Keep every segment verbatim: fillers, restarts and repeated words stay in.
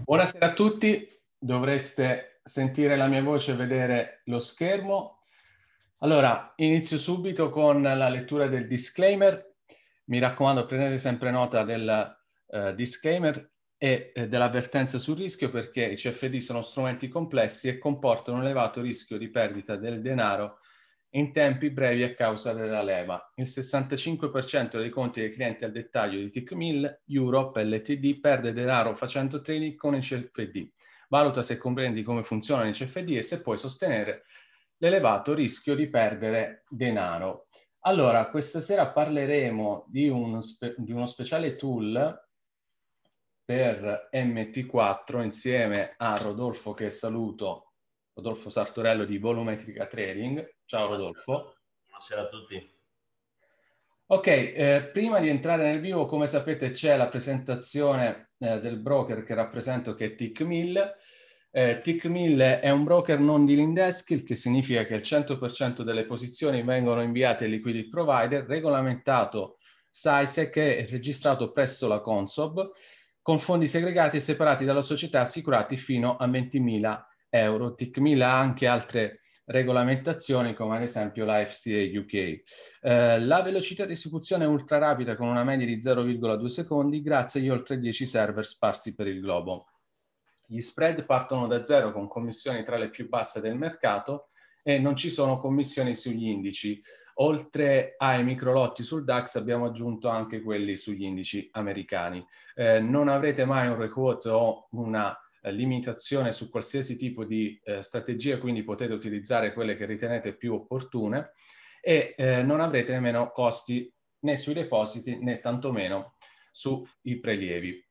Buonasera a tutti, dovreste sentire la mia voce e vedere lo schermo. Allora, inizio subito con la lettura del disclaimer. Mi raccomando, prendete sempre nota del uh, disclaimer e eh, dell'avvertenza sul rischio, perché i C F D sono strumenti complessi e comportano un elevato rischio di perdita del denaro in tempi brevi a causa della leva. Il sessantacinque per cento dei conti dei clienti al dettaglio di Tickmill Europe L T D perde denaro facendo trading con i C F D. Valuta se comprendi come funzionano i C F D e se puoi sostenere l'elevato rischio di perdere denaro. Allora, questa sera parleremo di, un spe- di uno speciale tool per M T quattro insieme a Rodolfo, che saluto, Rodolfo Sartorello di Volumetrica Trading. Ciao Rodolfo. Buonasera a tutti. Ok, eh, prima di entrare nel vivo, come sapete c'è la presentazione eh, del broker che rappresento, che è Tickmill. Eh, Tickmill è un broker non dealing desk, il che significa che il cento per cento delle posizioni vengono inviate ai liquidity provider, regolamentato S I S E C e registrato presso la Consob, con fondi segregati e separati dalla società, assicurati fino a ventimila euro. Tickmill ha anche altre regolamentazioni, come ad esempio la F C A U K. Eh, la velocità di esecuzione è ultra rapida, con una media di zero virgola due secondi, grazie agli oltre dieci server sparsi per il globo. Gli spread partono da zero, con commissioni tra le più basse del mercato, e non ci sono commissioni sugli indici. Oltre ai microlotti sul DAX abbiamo aggiunto anche quelli sugli indici americani. Eh, non avrete mai un requote o una eh, limitazione su qualsiasi tipo di eh, strategia, quindi potete utilizzare quelle che ritenete più opportune, e eh, non avrete nemmeno costi né sui depositi né tantomeno sui prelievi.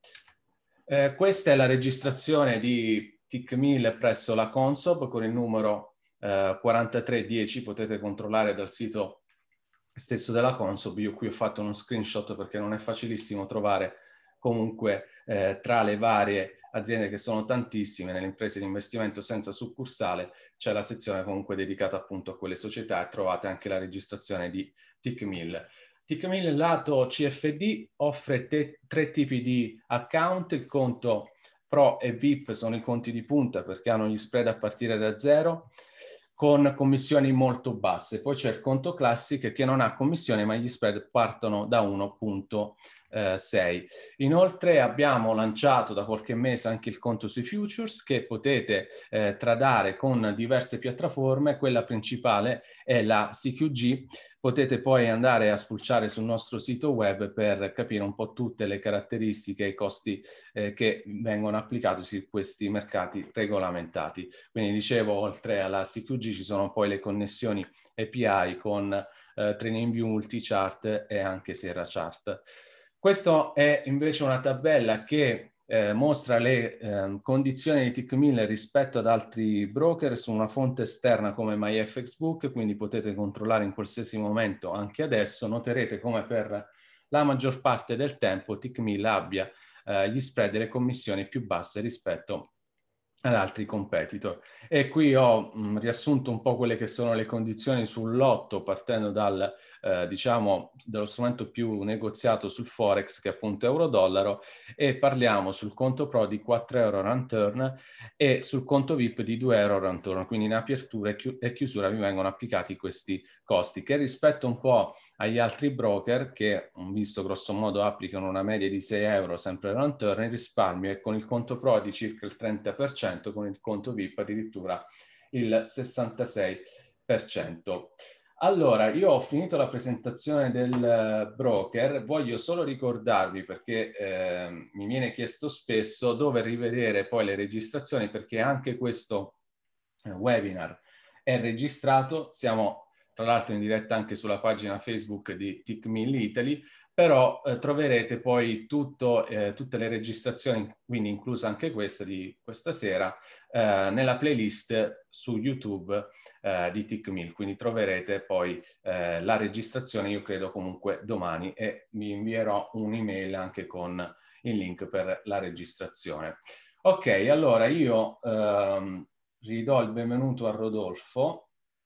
Eh, questa è la registrazione di Tickmill presso la Consob con il numero eh, quarantatré dieci, potete controllare dal sito stesso della Consob. Io qui ho fatto uno screenshot perché non è facilissimo trovare comunque eh, tra le varie aziende, che sono tantissime nelle imprese di investimento senza succursale, c'è la sezione comunque dedicata appunto a quelle società, e trovate anche la registrazione di Tickmill. Tickmill lato C F D offre te- tre tipi di account. Il conto Pro e V I P sono i conti di punta, perché hanno gli spread a partire da zero, con commissioni molto basse. Poi c'è il conto Classic, che non ha commissione, ma gli spread partono da uno virgola sei. Inoltre abbiamo lanciato da qualche mese anche il conto sui futures, che potete eh, tradare con diverse piattaforme. Quella principale è la C Q G. Potete poi andare a spulciare sul nostro sito web per capire un po' tutte le caratteristiche e i costi eh, che vengono applicati su questi mercati regolamentati. Quindi dicevo, oltre alla C Q G ci sono poi le connessioni A P I con eh, TradingView, Multichart e anche SierraChart. Questa è invece una tabella che eh, mostra le eh, condizioni di Tickmill rispetto ad altri broker su una fonte esterna come MyFXBook, quindi potete controllare in qualsiasi momento, anche adesso. Noterete come per la maggior parte del tempo Tickmill abbia eh, gli spread e le commissioni più basse rispetto ad altri competitor. E qui ho mh, riassunto un po' quelle che sono le condizioni sul lotto, partendo dal eh, diciamo dallo strumento più negoziato sul Forex, che è appunto euro-dollaro, e parliamo sul conto Pro di quattro euro run turn e sul conto V I P di due euro run turn. Quindi in apertura e, chi e chiusura vi vengono applicati questi costi, che rispetto un po' agli altri broker, che visto grosso modo applicano una media di sei euro sempre run turn, il risparmio è con il conto Pro di circa il trenta per cento, con il conto V I P addirittura il sessantasei per cento. Allora, io ho finito la presentazione del broker, voglio solo ricordarvi, perché eh, mi viene chiesto spesso, dove rivedere poi le registrazioni, perché anche questo eh, webinar è registrato. Siamo tra l'altro in diretta anche sulla pagina Facebook di Tickmill Italy, però eh, troverete poi tutto, eh, tutte le registrazioni, quindi inclusa anche questa di questa sera, eh, nella playlist su YouTube eh, di Tickmill. Quindi troverete poi eh, la registrazione, io credo comunque domani, e vi invierò un'email anche con il link per la registrazione. Ok, allora io ehm, ridò il benvenuto a Rodolfo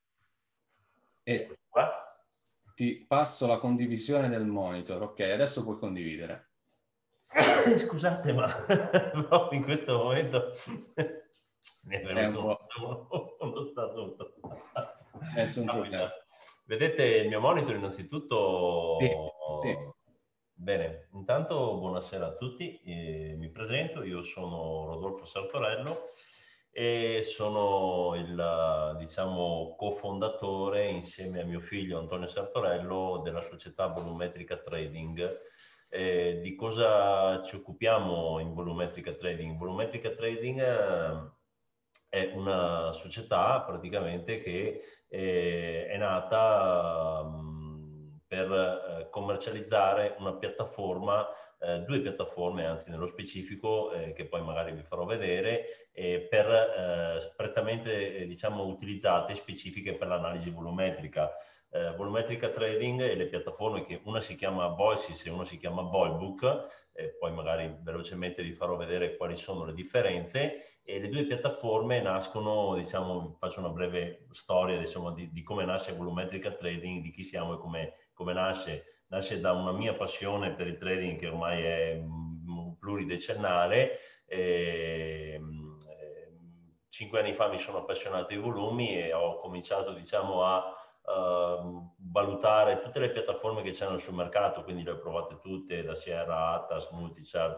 e ti passo la condivisione del monitor. Ok, adesso puoi condividere. Scusate, ma proprio in questo momento mi è venuto un uno, uno statuto. Nessun problema. Vedete il mio monitor Sì, innanzitutto? sì. Bene, intanto buonasera a tutti, eh, mi presento, io sono Rodolfo Sartorello e sono il, diciamo, cofondatore insieme a mio figlio Antonio Sartorello della società Volumetrica Trading. Eh, di cosa ci occupiamo in Volumetrica Trading? Volumetrica Trading eh, è una società praticamente che eh, è nata um, per eh, commercializzare una piattaforma, eh, due piattaforme anzi nello specifico, eh, che poi magari vi farò vedere, eh, per eh, prettamente eh, diciamo utilizzate specifiche per l'analisi volumetrica. Eh, volumetrica Trading e le piattaforme, che una si chiama Voices e una si chiama Volbook, eh, poi magari velocemente vi farò vedere quali sono le differenze. E le due piattaforme nascono, diciamo, faccio una breve storia diciamo, di, di come nasce Volumetrica Trading, di chi siamo e come, come nasce. Nasce da una mia passione per il trading che ormai è mh, pluridecennale. E, mh, cinque anni fa mi sono appassionato ai volumi e ho cominciato, diciamo, a Uh, valutare tutte le piattaforme che c'erano sul mercato, quindi le ho provate tutte, da Sierra, Atlas, Multichart,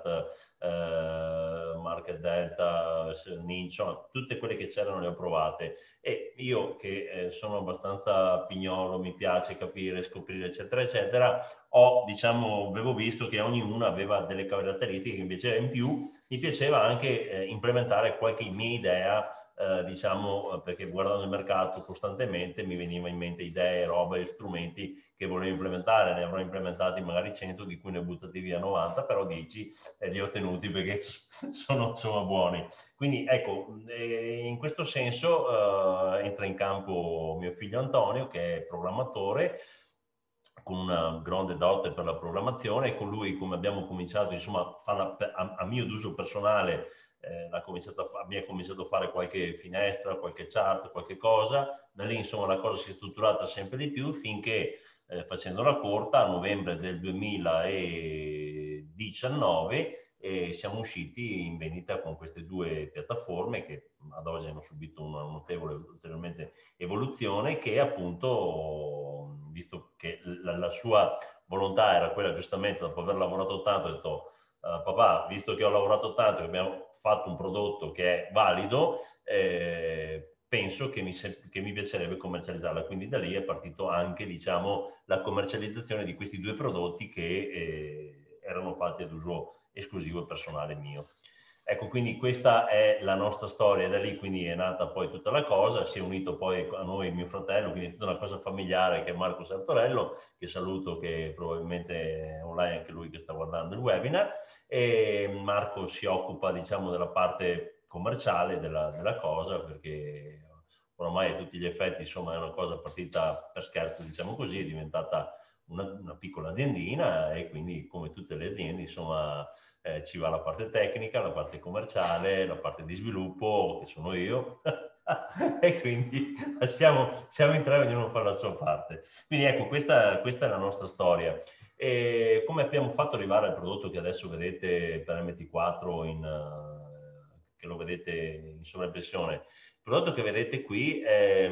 uh, Market Delta, Ninja, tutte quelle che c'erano le ho provate. E io che eh, sono abbastanza pignolo, mi piace capire, scoprire, eccetera, eccetera, ho, diciamo, avevo visto che ognuna aveva delle caratteristiche che invece in più mi piaceva anche eh, implementare qualche mia idea. Eh, diciamo, perché guardando il mercato costantemente mi veniva in mente idee, robe, strumenti che volevo implementare. Ne avrò implementati magari cento, di cui ne ho buttati via novanta, però dieci eh, li ho tenuti perché sono, sono buoni. Quindi ecco, eh, in questo senso eh, entra in campo mio figlio Antonio, che è programmatore, con una grande dote per la programmazione, e con lui, come abbiamo cominciato, insomma, farla a, a mio d'uso personale. Eh, ha cominciato a fa- mi ha cominciato a fare qualche finestra, qualche chart, qualche cosa. Da lì, insomma, la cosa si è strutturata sempre di più finché, eh, facendola corta, a novembre del duemiladiciannove eh, siamo usciti in vendita con queste due piattaforme che ad oggi hanno subito una notevole ulteriormente evoluzione, che appunto, visto che la, la sua volontà era quella, giustamente, dopo aver lavorato tanto, ha detto: Uh, papà, visto che ho lavorato tanto e abbiamo fatto un prodotto che è valido, eh, penso che mi, che mi piacerebbe commercializzarla. Quindi da lì è partito anche, diciamo, la commercializzazione di questi due prodotti che eh, erano fatti ad uso esclusivo e personale mio. Ecco, quindi questa è la nostra storia, da lì quindi è nata poi tutta la cosa, si è unito poi a noi mio fratello, quindi è tutta una cosa familiare, che è Marco Sartorello, che saluto, che probabilmente è online anche lui che sta guardando il webinar, e Marco si occupa, diciamo, della parte commerciale della, della cosa, perché ormai a tutti gli effetti, insomma, è una cosa partita per scherzo, diciamo così, è diventata una, una piccola aziendina, e quindi, come tutte le aziende, insomma, eh, ci va la parte tecnica, la parte commerciale, la parte di sviluppo, che sono io, e quindi siamo, siamo in tre, ognuno fa la sua parte. Quindi ecco, questa, questa è la nostra storia. E come abbiamo fatto arrivare al prodotto che adesso vedete per M T quattro, in, uh, che lo vedete in sovraimpressione? Il prodotto che vedete qui è,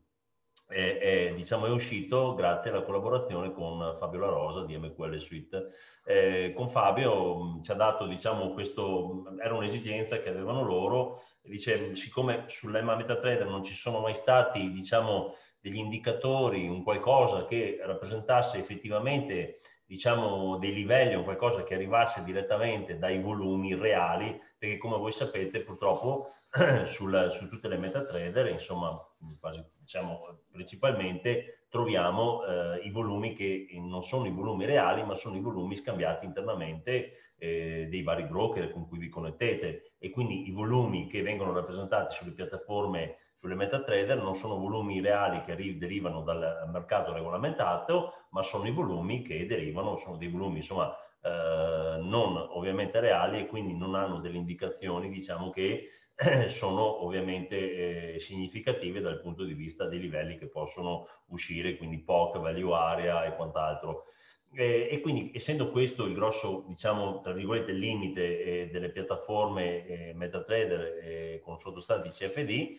è, è, diciamo, è uscito grazie alla collaborazione con Fabio La Rosa di M Q L Suite. Eh, con Fabio mh, ci ha dato, diciamo, questo, era un'esigenza che avevano loro. Dice, siccome sull'Emma MetaTrader non ci sono mai stati, diciamo, degli indicatori, un qualcosa che rappresentasse effettivamente, diciamo, dei livelli, un qualcosa che arrivasse direttamente dai volumi reali, perché come voi sapete purtroppo sul, su tutte le MetaTrader, insomma, quasi, diciamo, principalmente troviamo eh, i volumi che non sono i volumi reali, ma sono i volumi scambiati internamente eh, dei vari broker con cui vi connettete, e quindi i volumi che vengono rappresentati sulle piattaforme, sulle MetaTrader, non sono volumi reali che derivano dal mercato regolamentato, ma sono i volumi che derivano, sono dei volumi, insomma, eh, non ovviamente reali, e quindi non hanno delle indicazioni, diciamo, che sono ovviamente eh, significative dal punto di vista dei livelli che possono uscire, quindi P O C, value area e quant'altro. Eh, e quindi, essendo questo il grosso, diciamo, tra virgolette, limite eh, delle piattaforme eh, MetaTrader eh, con sottostanti C F D,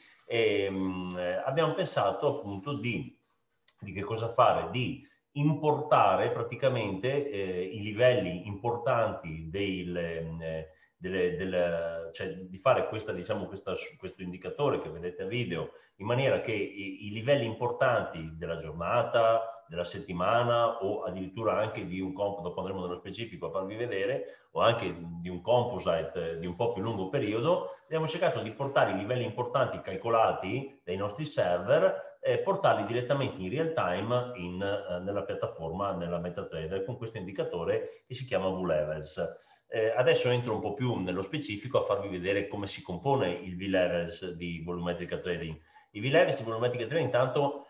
ehm, eh, abbiamo pensato appunto di, di che cosa fare? Di importare praticamente eh, i livelli importanti del, eh, delle, del, cioè di fare questa, diciamo, questa, questo indicatore che vedete a video, in maniera che i, i livelli importanti della giornata, della settimana o addirittura anche di un composite, dopo andremo nello specifico a farvi vedere, o anche di un composite di un po' più lungo periodo, abbiamo cercato di portare i livelli importanti calcolati dai nostri server e portarli direttamente in real time in, eh, nella piattaforma, nella MetaTrader, con questo indicatore che si chiama V-Levels. Eh, adesso entro un po' più nello specifico a farvi vedere come si compone il V-Levels di Volumetrica Trading. Il V-Levels di Volumetrica Trading intanto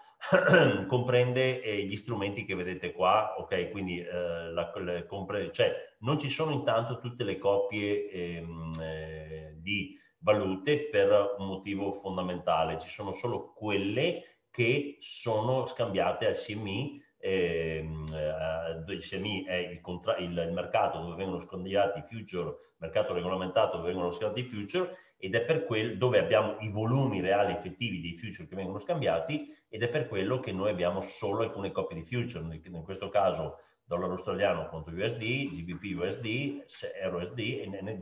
comprende eh, gli strumenti che vedete qua, ok? Quindi eh, la, le, compre, cioè, non ci sono intanto tutte le coppie ehm, eh, di valute per un motivo fondamentale, ci sono solo quelle che sono scambiate al C M I. Ehm, eh, il C M I è il, contra il, il mercato dove vengono scambiati i future, mercato regolamentato dove vengono scambiati i future, ed è per quel dove abbiamo i volumi reali effettivi dei future che vengono scambiati, ed è per quello che noi abbiamo solo alcune coppie di future, in questo caso dollaro australiano contro U S D, G B P U S D, Euro U S D e N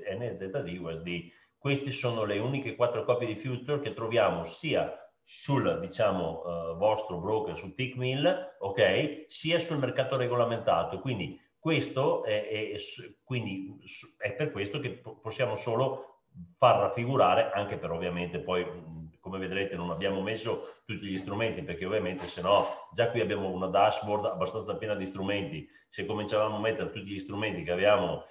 Z D U S D. Queste sono le uniche quattro coppie di future che troviamo sia sul, diciamo, uh, vostro broker, su Tickmill, ok, sia sul mercato regolamentato. Quindi questo è, è, quindi è per questo che possiamo solo far raffigurare, anche per ovviamente poi, come vedrete, non abbiamo messo tutti gli strumenti, perché ovviamente se no già qui abbiamo una dashboard abbastanza piena di strumenti. Se cominciavamo a mettere tutti gli strumenti che abbiamo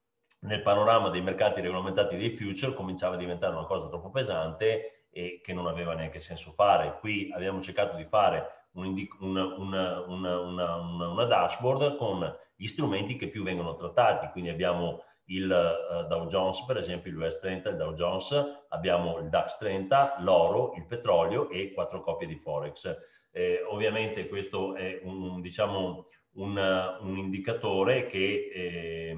nel panorama dei mercati regolamentati dei future, cominciava a diventare una cosa troppo pesante e che non aveva neanche senso fare. Qui abbiamo cercato di fare un una, una, una, una dashboard con gli strumenti che più vengono trattati, quindi abbiamo il uh, Dow Jones, per esempio il U S trenta, il Dow Jones, abbiamo il DAX trenta, l'oro, il petrolio e quattro coppie di Forex. Eh, ovviamente questo è un, diciamo, un, un indicatore che eh,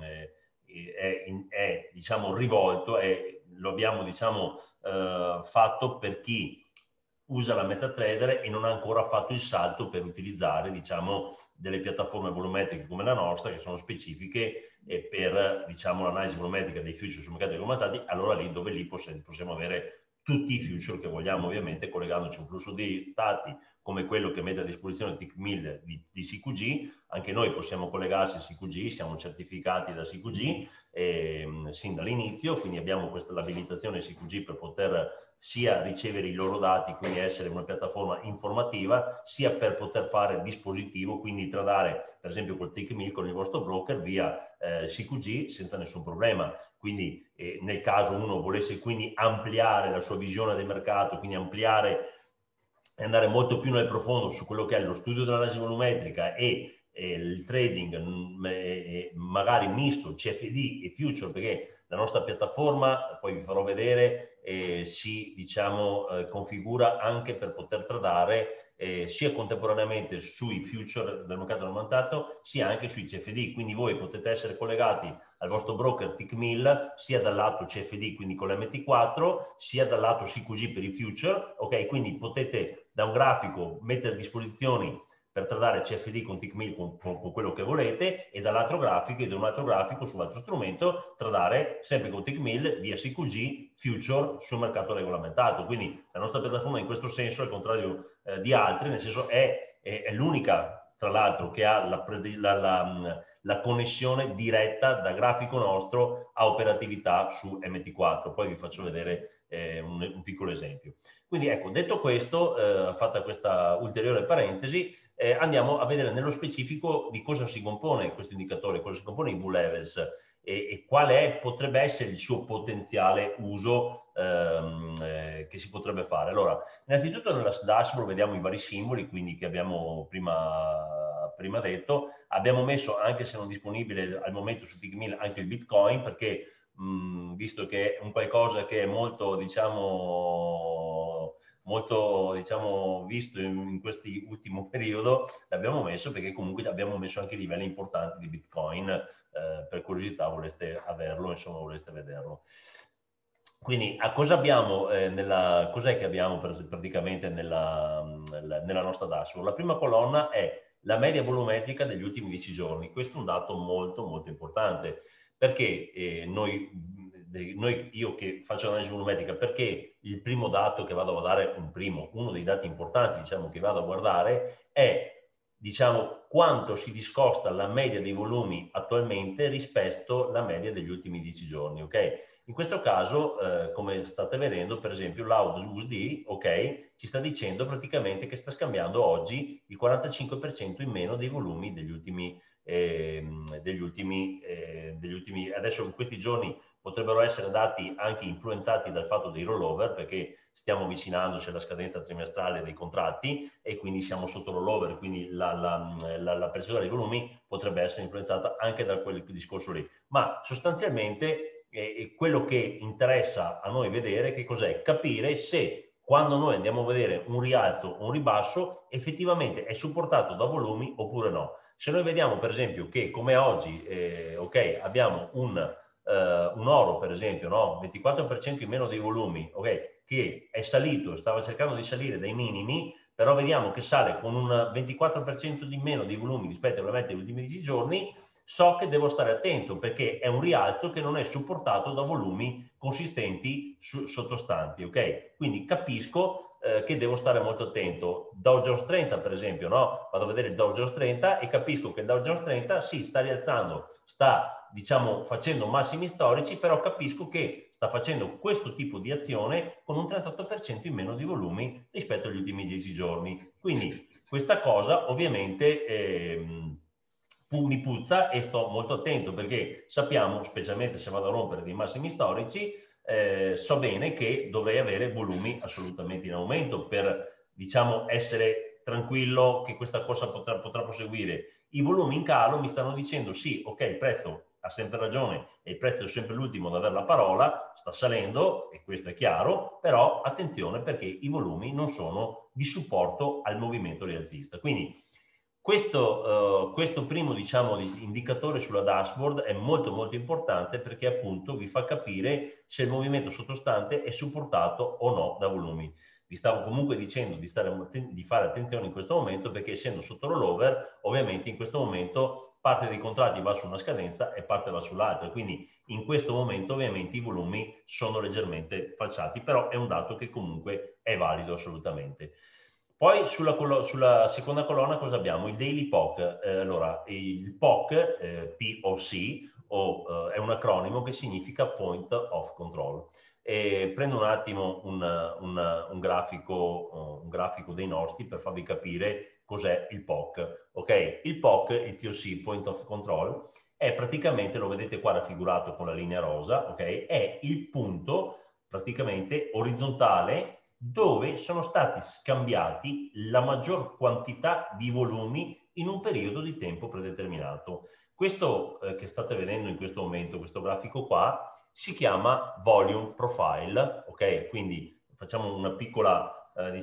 è, in, è diciamo, rivolto, è, lo abbiamo diciamo, eh, fatto per chi usa la MetaTrader e non ha ancora fatto il salto per utilizzare, diciamo, delle piattaforme volumetriche come la nostra, che sono specifiche eh, per, diciamo, l'analisi volumetrica dei future sul mercato regolamentati, allora lì dove lì possiamo, possiamo avere tutti i future che vogliamo, ovviamente collegandoci a un flusso di dati come quello che mette a disposizione Tickmill di, di C Q G. Anche noi possiamo collegarsi al C Q G, siamo certificati da C Q G eh, sin dall'inizio, quindi abbiamo questa l'abilitazione C Q G per poter sia ricevere i loro dati, quindi essere una piattaforma informativa, sia per poter fare dispositivo, quindi tradare per esempio col Tickmill con il vostro broker via eh, C Q G senza nessun problema. Quindi eh, nel caso uno volesse quindi ampliare la sua visione del mercato, quindi ampliare e andare molto più nel profondo su quello che è lo studio dell'analisi volumetrica e eh, il trading mh, eh, magari misto C F D e future, perché la nostra piattaforma, poi vi farò vedere, eh, si diciamo eh, configura anche per poter tradare eh, sia contemporaneamente sui future del mercato regolamentato sia anche sui C F D. Quindi voi potete essere collegati al vostro broker Tickmill sia dal lato C F D, quindi con l'M T quattro, sia dal lato C Q G per i future, ok? Quindi potete da un grafico mettere a disposizione per tradare C F D con Tickmill con, con, con quello che volete, e dall'altro grafico e da un altro grafico sull'altro strumento tradare sempre con Tickmill via C Q G future sul mercato regolamentato. Quindi la nostra piattaforma in questo senso, al contrario eh, di altre, nel senso è, è, è l'unica tra l'altro che ha la, la, la, la connessione diretta da grafico nostro a operatività su M T quattro. Poi vi faccio vedere eh, un, un piccolo esempio. Quindi ecco, detto questo, eh, fatta questa ulteriore parentesi, eh, andiamo a vedere nello specifico di cosa si compone questo indicatore, cosa si compone i V-Levels e, e qual è, potrebbe essere il suo potenziale uso ehm, eh, che si potrebbe fare. Allora, innanzitutto nella dashboard vediamo i vari simboli, quindi che abbiamo prima, prima detto. Abbiamo messo, anche se non disponibile al momento su Tickmill, anche il Bitcoin, perché mh, visto che è un qualcosa che è molto, diciamo, molto diciamo, visto in, in questo ultimo periodo, l'abbiamo messo perché comunque abbiamo messo anche livelli importanti di Bitcoin, eh, per curiosità voleste averlo, insomma voleste vederlo. Quindi a cosa abbiamo, eh, nella, cos'è che abbiamo per, praticamente nella, nella nostra dashboard? La prima colonna è la media volumetrica degli ultimi dieci giorni. Questo è un dato molto molto importante, perché eh, noi, noi, io che faccio analisi volumetrica, perché il primo dato che vado a dare, un primo, uno dei dati importanti diciamo che vado a guardare è diciamo quanto si discosta la media dei volumi attualmente rispetto alla media degli ultimi dieci giorni, ok? In questo caso, eh, come state vedendo, per esempio l'A U S D, ok, ci sta dicendo praticamente che sta scambiando oggi il quarantacinque per cento in meno dei volumi degli ultimi, eh, degli ultimi, eh, degli ultimi, adesso in questi giorni potrebbero essere dati anche influenzati dal fatto dei rollover, perché stiamo avvicinandoci alla scadenza trimestrale dei contratti e quindi siamo sotto rollover, quindi la, la, la, la percentuale dei volumi potrebbe essere influenzata anche da quel discorso lì. Ma sostanzialmente e quello che interessa a noi vedere che cos'è? Capire se quando noi andiamo a vedere un rialzo o un ribasso effettivamente è supportato da volumi oppure no. Se noi vediamo per esempio che come oggi eh, ok, abbiamo un, eh, un oro per esempio, no? ventiquattro per cento in meno dei volumi, ok, che è salito, stava cercando di salire dai minimi, però vediamo che sale con un ventiquattro per cento di meno dei volumi rispetto agli ultimi dieci giorni, so che devo stare attento perché è un rialzo che non è supportato da volumi consistenti su, sottostanti, ok? Quindi capisco eh, che devo stare molto attento. Dow Jones trenta, per esempio, no? Vado a vedere il Dow Jones trenta e capisco che il Dow Jones trenta sì, sta rialzando, sta, diciamo, facendo massimi storici, però capisco che sta facendo questo tipo di azione con un trentotto per cento in meno di volumi rispetto agli ultimi dieci giorni. Quindi questa cosa ovviamente ehm, mi puzza e sto molto attento perché sappiamo, specialmente se vado a rompere dei massimi storici, eh, so bene che dovrei avere volumi assolutamente in aumento per, diciamo, essere tranquillo che questa cosa potrà, potrà proseguire. I volumi in calo mi stanno dicendo sì, ok, il prezzo ha sempre ragione e il prezzo è sempre l'ultimo ad avere la parola, sta salendo e questo è chiaro, però attenzione perché i volumi non sono di supporto al movimento rialzista. Quindi questo, uh, questo primo diciamo, indicatore sulla dashboard è molto molto importante perché appunto vi fa capire se il movimento sottostante è supportato o no da volumi. Vi stavo comunque dicendo di, stare, di fare attenzione in questo momento perché essendo sotto rollover ovviamente in questo momento parte dei contratti va su una scadenza e parte va sull'altra, quindi in questo momento ovviamente i volumi sono leggermente falsati, però è un dato che comunque è valido assolutamente. Poi sulla, sulla seconda colonna cosa abbiamo? Il Daily P O C. Eh, allora, il P O C, eh, P O C, o, eh, è un acronimo che significa Point of Control. E prendo un attimo un, un, un, grafico, un grafico dei nostri per farvi capire cos'è il P O C. Ok, il P O C, il P O C, Point of Control, è praticamente, lo vedete qua raffigurato con la linea rosa, ok, è il punto praticamente orizzontale dove sono stati scambiati la maggior quantità di volumi in un periodo di tempo predeterminato. Questo eh, che state vedendo in questo momento, questo grafico qua, si chiama volume profile, ok? Quindi facciamo una piccola, eh,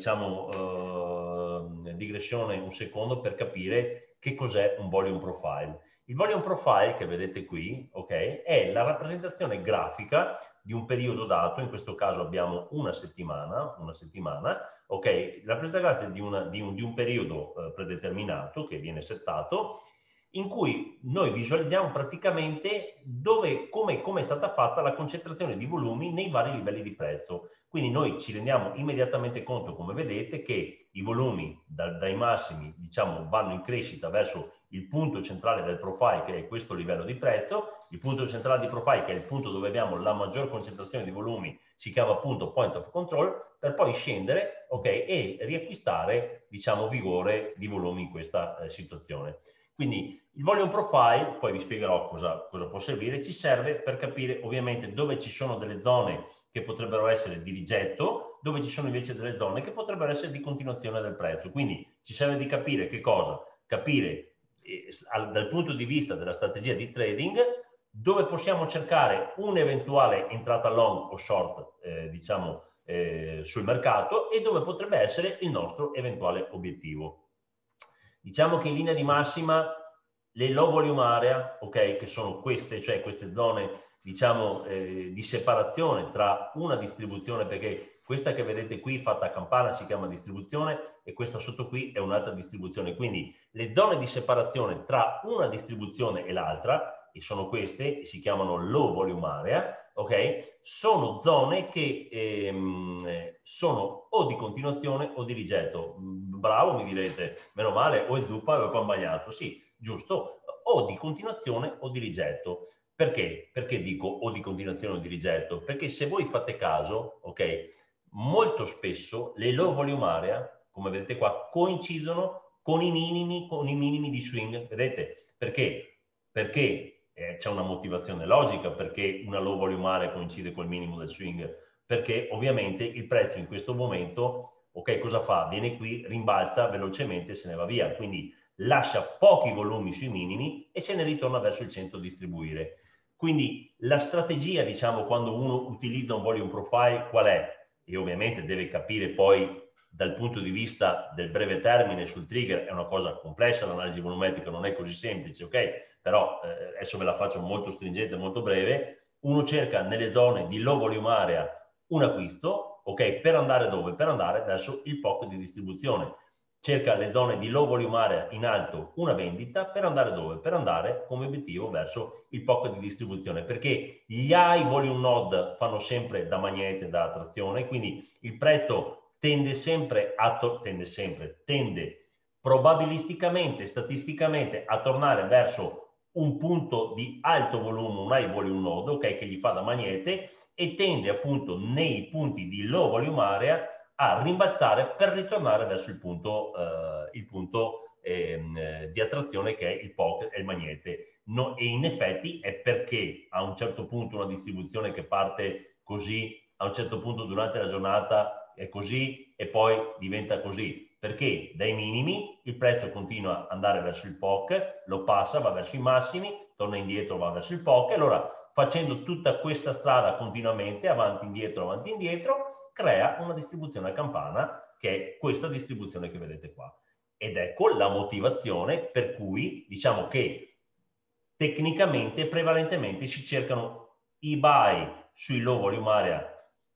diciamo, eh, digressione un secondo per capire che cos'è un volume profile. Il volume profile che vedete qui, ok, è la rappresentazione grafica di un periodo dato, in questo caso abbiamo una settimana, una settimana, ok, la rappresentazione di, una, di, un, di un periodo eh, predeterminato che viene settato, in cui noi visualizziamo praticamente dove, come, come è stata fatta la concentrazione di volumi nei vari livelli di prezzo. Quindi noi ci rendiamo immediatamente conto, come vedete, che i volumi da, dai massimi, diciamo, vanno in crescita verso il punto centrale del profile, che è questo livello di prezzo. Il punto centrale di profile, che è il punto dove abbiamo la maggior concentrazione di volumi, si chiama appunto point of control, per poi scendere, ok, e riacquistare, diciamo, vigore di volumi in questa eh, situazione. Quindi il volume profile, poi vi spiegherò cosa, cosa può servire, ci serve per capire ovviamente dove ci sono delle zone che potrebbero essere di rigetto, dove ci sono invece delle zone che potrebbero essere di continuazione del prezzo. Quindi ci serve di capire che cosa? Capire eh, dal punto di vista della strategia di trading dove possiamo cercare un'eventuale entrata long o short, eh, diciamo, eh, sul mercato e dove potrebbe essere il nostro eventuale obiettivo. Diciamo che in linea di massima le low volume area, ok, che sono queste, cioè queste zone, diciamo, eh, di separazione tra una distribuzione, perché questa che vedete qui fatta a campana si chiama distribuzione e questa sotto qui è un'altra distribuzione. Quindi le zone di separazione tra una distribuzione e l'altra, e sono queste, e si chiamano low volume area, ok, sono zone che ehm, sono o di continuazione o di rigetto. Bravo, mi direte, meno male, o è zuppa o è pan bagnato. Sì, giusto, o di continuazione o di rigetto. Perché? Perché dico o di continuazione o di rigetto? Perché se voi fate caso, ok, molto spesso le low volume area, come vedete qua, coincidono con i minimi, con i minimi di swing. Vedete? Perché? Perché eh, c'è una motivazione logica perché una low volume area coincide col minimo del swing. Perché ovviamente il prezzo in questo momento, ok, cosa fa? Viene qui, rimbalza velocemente e se ne va via. Quindi lascia pochi volumi sui minimi e se ne ritorna verso il centro distribuire. Quindi la strategia, diciamo, quando uno utilizza un volume profile, qual è? E ovviamente deve capire poi dal punto di vista del breve termine sul trigger, è una cosa complessa, l'analisi volumetrica non è così semplice, ok? Però eh, adesso ve la faccio molto stringente, molto breve. Uno cerca nelle zone di low volume area un acquisto, ok? Per andare dove? Per andare verso il P O C di distribuzione. Cerca le zone di low volume area in alto una vendita per andare dove? Per andare come obiettivo verso il P O C di distribuzione, perché gli high volume node fanno sempre da magnete, da attrazione, quindi il prezzo tende sempre a tende sempre tende probabilisticamente, statisticamente a tornare verso un punto di alto volume, un high volume node, ok, che gli fa da magnete e tende appunto nei punti di low volume area a rimbalzare per ritornare verso il punto, eh, il punto ehm, di attrazione che è il P O C e il magnete. No, e in effetti è perché a un certo punto una distribuzione che parte così, a un certo punto durante la giornata è così e poi diventa così. Perché dai minimi il prezzo continua ad andare verso il P O C, lo passa, va verso i massimi, torna indietro, va verso il P O C, e allora facendo tutta questa strada continuamente, avanti, indietro, avanti, indietro, crea una distribuzione a campana che è questa distribuzione che vedete qua. Ed ecco la motivazione per cui diciamo che tecnicamente prevalentemente si cercano i buy sui low volume area,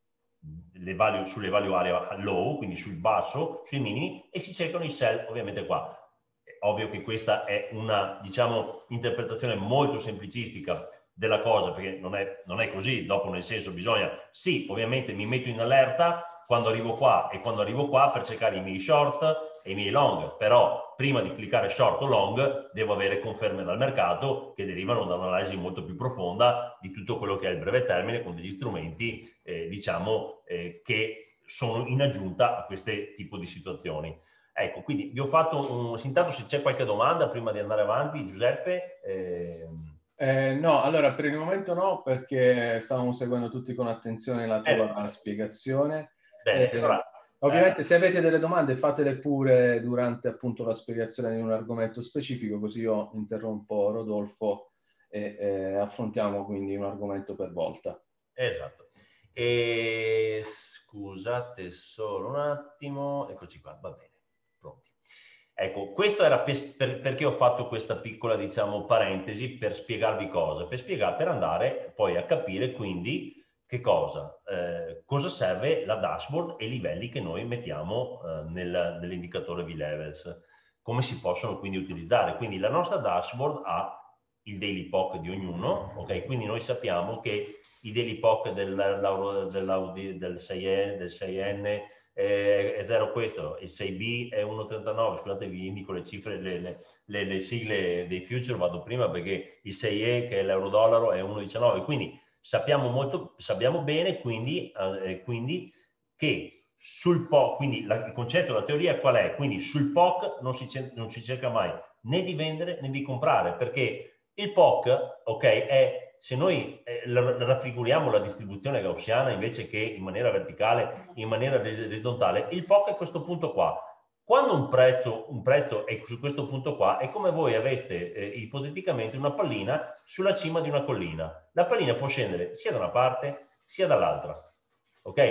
le value, sulle value area low, quindi sul basso, sui minimi, e si cercano i sell ovviamente qua. È ovvio che questa è una, diciamo, interpretazione molto semplicistica della cosa, perché non è, non è così, dopo nel senso bisogna, sì, ovviamente mi metto in allerta quando arrivo qua e quando arrivo qua per cercare i miei short e i miei long, però prima di cliccare short o long devo avere conferme dal mercato che derivano da un'analisi molto più profonda di tutto quello che è il breve termine con degli strumenti eh, diciamo eh, che sono in aggiunta a queste tipo di situazioni. Ecco, quindi vi ho fatto un... Intanto se c'è qualche domanda prima di andare avanti, Giuseppe... Eh... Eh, no, allora per il momento no, perché stavamo seguendo tutti con attenzione la tua Eh, spiegazione. bene, Eh, allora... ovviamente Eh, se avete delle domande fatele pure durante appunto la spiegazione di un argomento specifico, così io interrompo Rodolfo e eh, affrontiamo quindi un argomento per volta. esatto. E... Scusate solo un attimo, eccoci qua, va bene, pronti. Ecco, questo era per, per, perché ho fatto questa piccola, diciamo, parentesi per spiegarvi cosa, per spiegare, per andare poi a capire quindi che cosa, eh, cosa serve la dashboard e i livelli che noi mettiamo eh, nel, nell'indicatore V-Levels, come si possono quindi utilizzare. Quindi la nostra dashboard ha il daily P O C di ognuno, ok? Quindi noi sappiamo che i daily P O C del, del, del sei N, del sei N eh, è zero questo, il sei B è uno virgola trentanove, scusate vi indico le cifre, le, le, le, le sigle dei future, vado prima perché il sei E che è l'euro-dollaro è uno virgola diciannove, quindi sappiamo, molto, sappiamo bene quindi, eh, quindi che sul P O C, quindi la, il concetto, la teoria qual è? Quindi sul P O C non si, non si cerca mai né di vendere né di comprare, perché il P O C, ok, è se noi eh, raffiguriamo la distribuzione gaussiana invece che in maniera verticale, in maniera orizzontale, il P O C è questo punto qua. Quando un prezzo, un prezzo è su questo punto qua, è come voi aveste eh, ipoteticamente una pallina sulla cima di una collina. La pallina può scendere sia da una parte sia dall'altra. Ok?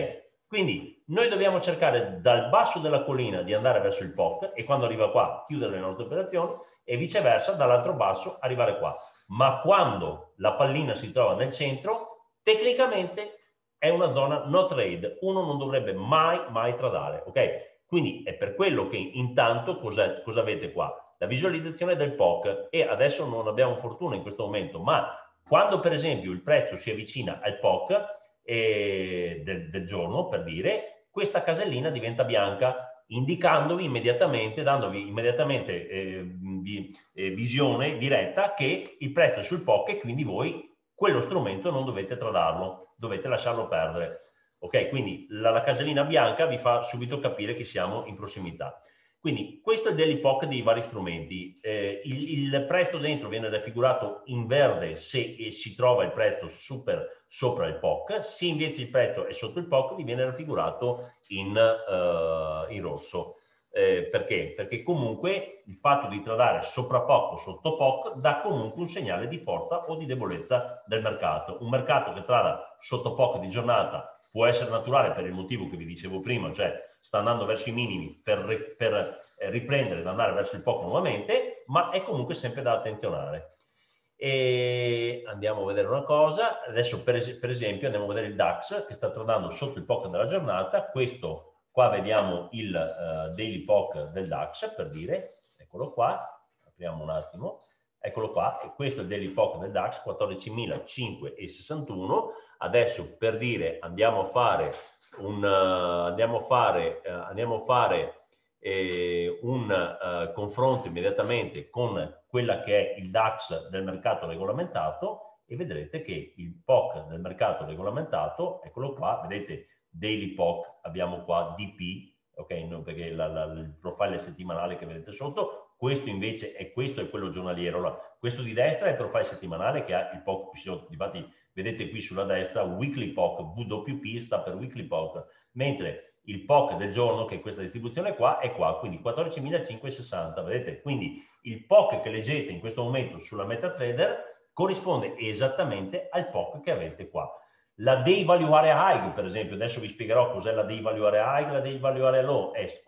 Quindi noi dobbiamo cercare dal basso della collina di andare verso il P O C e quando arriva qua chiudere le nostre operazioni e viceversa dall'altro basso arrivare qua. Ma quando la pallina si trova nel centro, tecnicamente è una zona no trade. Uno non dovrebbe mai, mai tradare, ok? Quindi è per quello che intanto cosa, cosa avete qua? La visualizzazione del P O C e adesso non abbiamo fortuna in questo momento, ma quando per esempio il prezzo si avvicina al P O C eh, del, del giorno, per dire, questa casellina diventa bianca, indicandovi immediatamente, dandovi immediatamente eh, vi, eh, visione diretta che il prezzo è sul P O C e quindi voi quello strumento non dovete tradarlo, dovete lasciarlo perdere. Ok, quindi la, la casellina bianca vi fa subito capire che siamo in prossimità. Quindi questo è il daily P O C dei vari strumenti. Eh, il, il prezzo dentro viene raffigurato in verde se eh, si trova il prezzo super sopra il P O C, se invece il prezzo è sotto il P O C vi viene raffigurato in, uh, in rosso. Eh, perché? Perché comunque il fatto di tradare sopra P O C o sotto P O C dà comunque un segnale di forza o di debolezza del mercato. Un mercato che trada sotto P O C di giornata può essere naturale per il motivo che vi dicevo prima, cioè sta andando verso i minimi per, per riprendere ed andare verso il P O C nuovamente, ma è comunque sempre da attenzionare. E andiamo a vedere una cosa, adesso per, es per esempio andiamo a vedere il DAX che sta tradando sotto il P O C della giornata, questo qua vediamo il uh, daily P O C del DAX per dire, eccolo qua, apriamo un attimo, eccolo qua, e questo è il daily P O C del DAX, quattordicimilacinquecentosessantuno. Adesso per dire andiamo a fare un, uh, andiamo a fare, uh, andiamo a fare eh, un uh, confronto immediatamente con quella che è il DAX del mercato regolamentato e vedrete che il P O C del mercato regolamentato, eccolo qua, vedete daily P O C, abbiamo qua D P, ok, no, perché la, la, il profile settimanale che vedete sotto, questo invece è questo è quello giornaliero, questo di destra è il profile settimanale che ha il P O C, infatti vedete qui sulla destra weekly P O C, W P sta per weekly P O C, mentre il P O C del giorno, che è questa distribuzione qua, è qua, quindi quattordicimilacinquecentosessanta, vedete? Quindi il P O C che leggete in questo momento sulla MetaTrader corrisponde esattamente al P O C che avete qua. La Day Value Area High, per esempio, adesso vi spiegherò cos'è la Day Value Area High, la Day Value Area Low è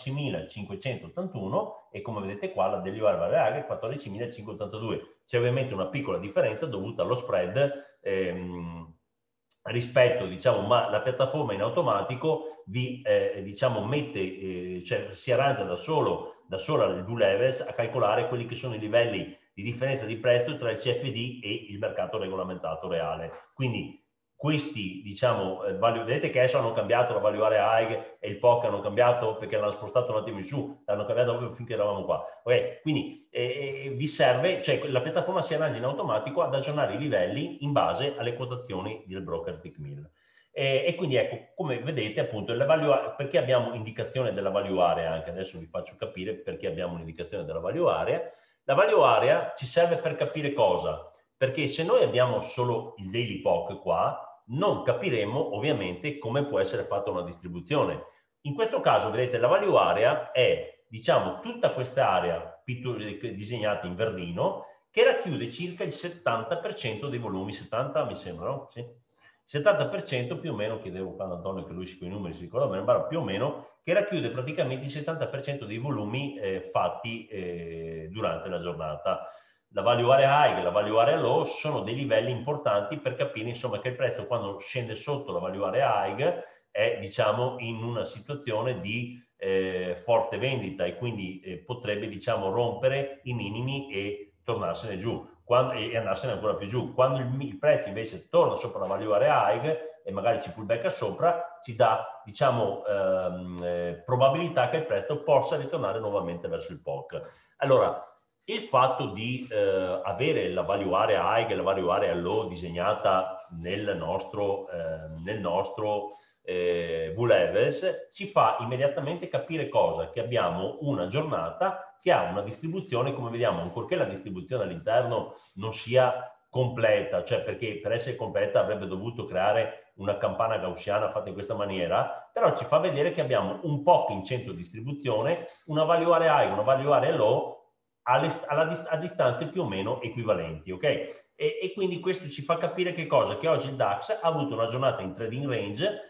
quattordicimilacinquecentottantuno e come vedete qua la Day Value Area High è quattordicimilacinquecentottantadue. C'è ovviamente una piccola differenza dovuta allo spread ehm, rispetto, diciamo, ma la piattaforma in automatico vi, eh, diciamo, mette, eh, cioè si arrangia da solo, da sola il V Levels a calcolare quelli che sono i livelli di differenza di prezzo tra il C F D e il mercato regolamentato reale. Quindi questi, diciamo, eh, value, vedete che adesso hanno cambiato la value area high e il P O C hanno cambiato perché l'hanno spostato un attimo in su, l'hanno cambiato proprio finché eravamo qua. Okay? Quindi eh, vi serve, cioè la piattaforma si arrangia in automatico ad aggiornare i livelli in base alle quotazioni del broker Tickmill. E, e quindi ecco, come vedete appunto, la value, perché abbiamo indicazione della value area, anche adesso vi faccio capire perché abbiamo un'indicazione della value area. La value area ci serve per capire cosa? Perché se noi abbiamo solo il daily P O C qua, non capiremo ovviamente come può essere fatta una distribuzione. In questo caso, vedete, la value area è, diciamo, tutta questa area disegnata in verdino che racchiude circa il settanta per cento dei volumi, settanta mi sembra, no? Sì. settanta per cento più o meno, chiedevo qua ad Antonio che lui con i numeri si ricorda bene, ma più o meno, che racchiude praticamente il settanta per cento dei volumi eh, fatti eh, durante la giornata. La value area high e la value area low sono dei livelli importanti per capire insomma che il prezzo quando scende sotto la value area high è diciamo in una situazione di eh, forte vendita e quindi eh, potrebbe diciamo rompere i minimi e tornarsene giù quando, e andarsene ancora più giù. Quando il, il prezzo invece torna sopra la value area high e magari ci pullbacka sopra, ci dà diciamo ehm, eh, probabilità che il prezzo possa ritornare nuovamente verso il P O C. Allora, il fatto di eh, avere la value area high e la value area low disegnata nel nostro, eh, nel nostro eh, V Levels ci fa immediatamente capire cosa? Che abbiamo una giornata che ha una distribuzione, come vediamo, ancorché la distribuzione all'interno non sia completa, cioè perché per essere completa avrebbe dovuto creare una campana gaussiana fatta in questa maniera, però ci fa vedere che abbiamo un P O C in centro distribuzione, una value area high, una value area low, Alle, alla, a distanze più o meno equivalenti, ok? E, e quindi questo ci fa capire che cosa? Che oggi il DAX ha avuto una giornata in trading range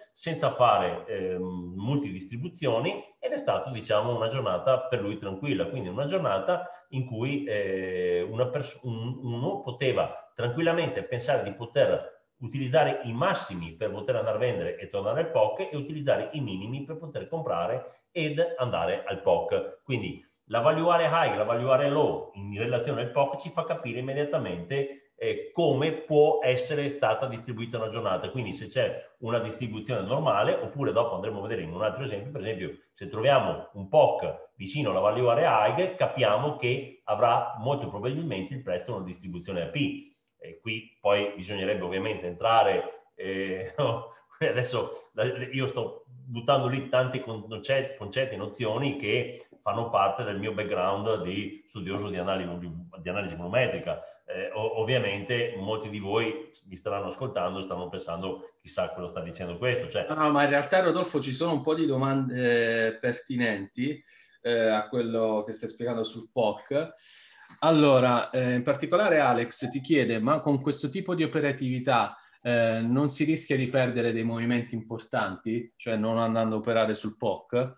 senza fare eh, multidistribuzioni, ed è stata, diciamo, una giornata per lui tranquilla, quindi una giornata in cui eh, una un, uno poteva tranquillamente pensare di poter utilizzare i massimi per poter andare a vendere e tornare al P O C, e utilizzare i minimi per poter comprare ed andare al P O C. Quindi la value area high, la value area low in relazione al P O C ci fa capire immediatamente eh, come può essere stata distribuita una giornata. Quindi se c'è una distribuzione normale, oppure dopo andremo a vedere in un altro esempio, per esempio se troviamo un P O C vicino alla value area high, capiamo che avrà molto probabilmente il prezzo una distribuzione a P. E qui poi bisognerebbe ovviamente entrare, eh, no? Adesso io sto buttando lì tanti concetti, concetti e nozioni che fanno parte del mio background di studioso di analisi, di analisi volumetrica. Eh, ovviamente molti di voi mi staranno ascoltando, stanno pensando chissà cosa sta dicendo questo. Cioè... No, ma in realtà, Rodolfo, ci sono un po' di domande pertinenti eh, a quello che stai spiegando sul P O C. Allora, eh, in particolare Alex ti chiede, ma con questo tipo di operatività eh, non si rischia di perdere dei movimenti importanti, cioè non andando a operare sul P O C?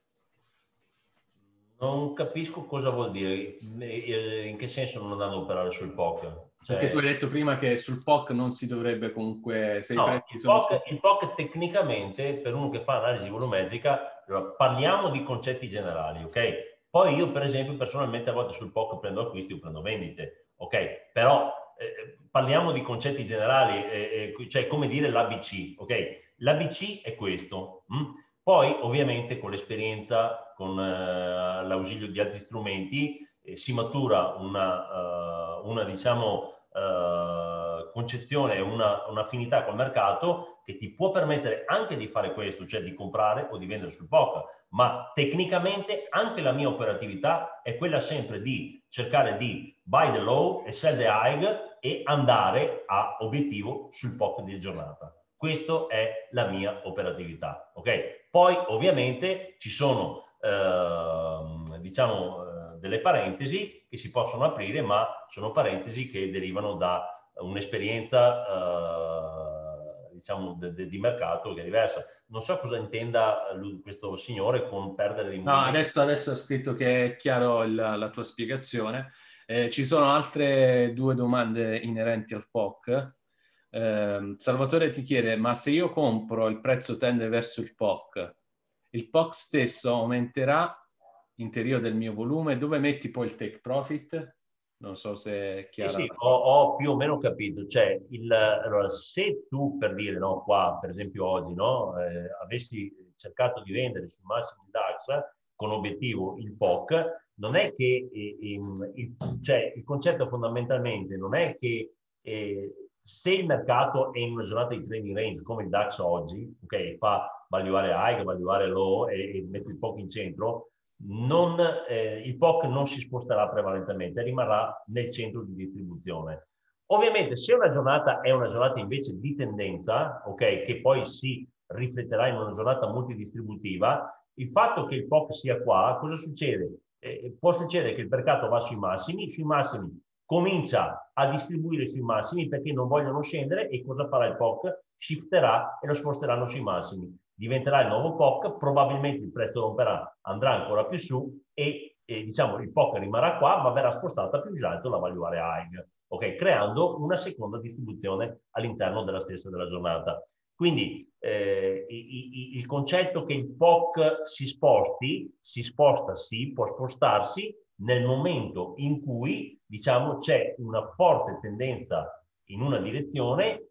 Non capisco cosa vuol dire, in che senso non andando a operare sul P O C? Cioè... Perché tu hai detto prima che sul P O C non si dovrebbe comunque, se i No, prezzi il sono... P O C, il P O C tecnicamente, per uno che fa analisi volumetrica, allora, parliamo di concetti generali, ok? Poi io, per esempio, personalmente a volte sul P O C prendo acquisti o prendo vendite, ok? Però eh, parliamo di concetti generali, eh, eh, cioè come dire l'A B C, ok? L'A B C è questo. Hm? Poi, ovviamente, con l'esperienza, con eh, l'ausilio di altri strumenti, eh, si matura una, uh, una diciamo, Uh, concezione e una, un'affinità col mercato che ti può permettere anche di fare questo, cioè di comprare o di vendere sul P O C, ma tecnicamente anche la mia operatività è quella sempre di cercare di buy the low e sell the high e andare a obiettivo sul P O C di giornata. Questa è la mia operatività, ok? Poi ovviamente ci sono eh, diciamo delle parentesi che si possono aprire, ma sono parentesi che derivano da un'esperienza eh, diciamo de, de, di mercato che è diversa. Non so cosa intenda lui, questo signore con perdere dei No, movimenti. adesso, adesso ho scritto che è chiaro il, la tua spiegazione. Eh, ci sono altre due domande inerenti al P O C. Eh, Salvatore ti chiede, ma se io compro il prezzo tende verso il P O C, il P O C stesso aumenterà interiore del mio volume? Dove metti poi il take profit? Non so se è Sì, chiara sì, la ho, cosa. ho più o meno capito. Cioè, il, allora, se tu, per dire, no, qua, per esempio oggi, no, eh, avessi cercato di vendere sul massimo di DAX con obiettivo il P O C, non è che, eh, il, cioè, il concetto fondamentalmente non è che eh, se il mercato è in una giornata di trading range come il DAX oggi, ok, fa valuare high, valuare low e, e mette il P O C in centro, non, eh, il P O C non si sposterà prevalentemente, rimarrà nel centro di distribuzione. Ovviamente se una giornata è una giornata invece di tendenza, ok, che poi si rifletterà in una giornata multidistributiva, il fatto che il P O C sia qua, cosa succede? Eh, può succedere che il mercato va sui massimi, sui massimi comincia a distribuire sui massimi perché non vogliono scendere, e cosa farà il P O C? Shifterà e lo sposteranno sui massimi. Diventerà il nuovo P O C, probabilmente il prezzo romperà, andrà ancora più su e, e diciamo il P O C rimarrà qua, ma verrà spostata più in alto la value area high, ok? Creando una seconda distribuzione all'interno della stessa della giornata. Quindi eh, i, i, il concetto che il P O C si sposti, si sposta sì, può spostarsi nel momento in cui diciamo c'è una forte tendenza in una direzione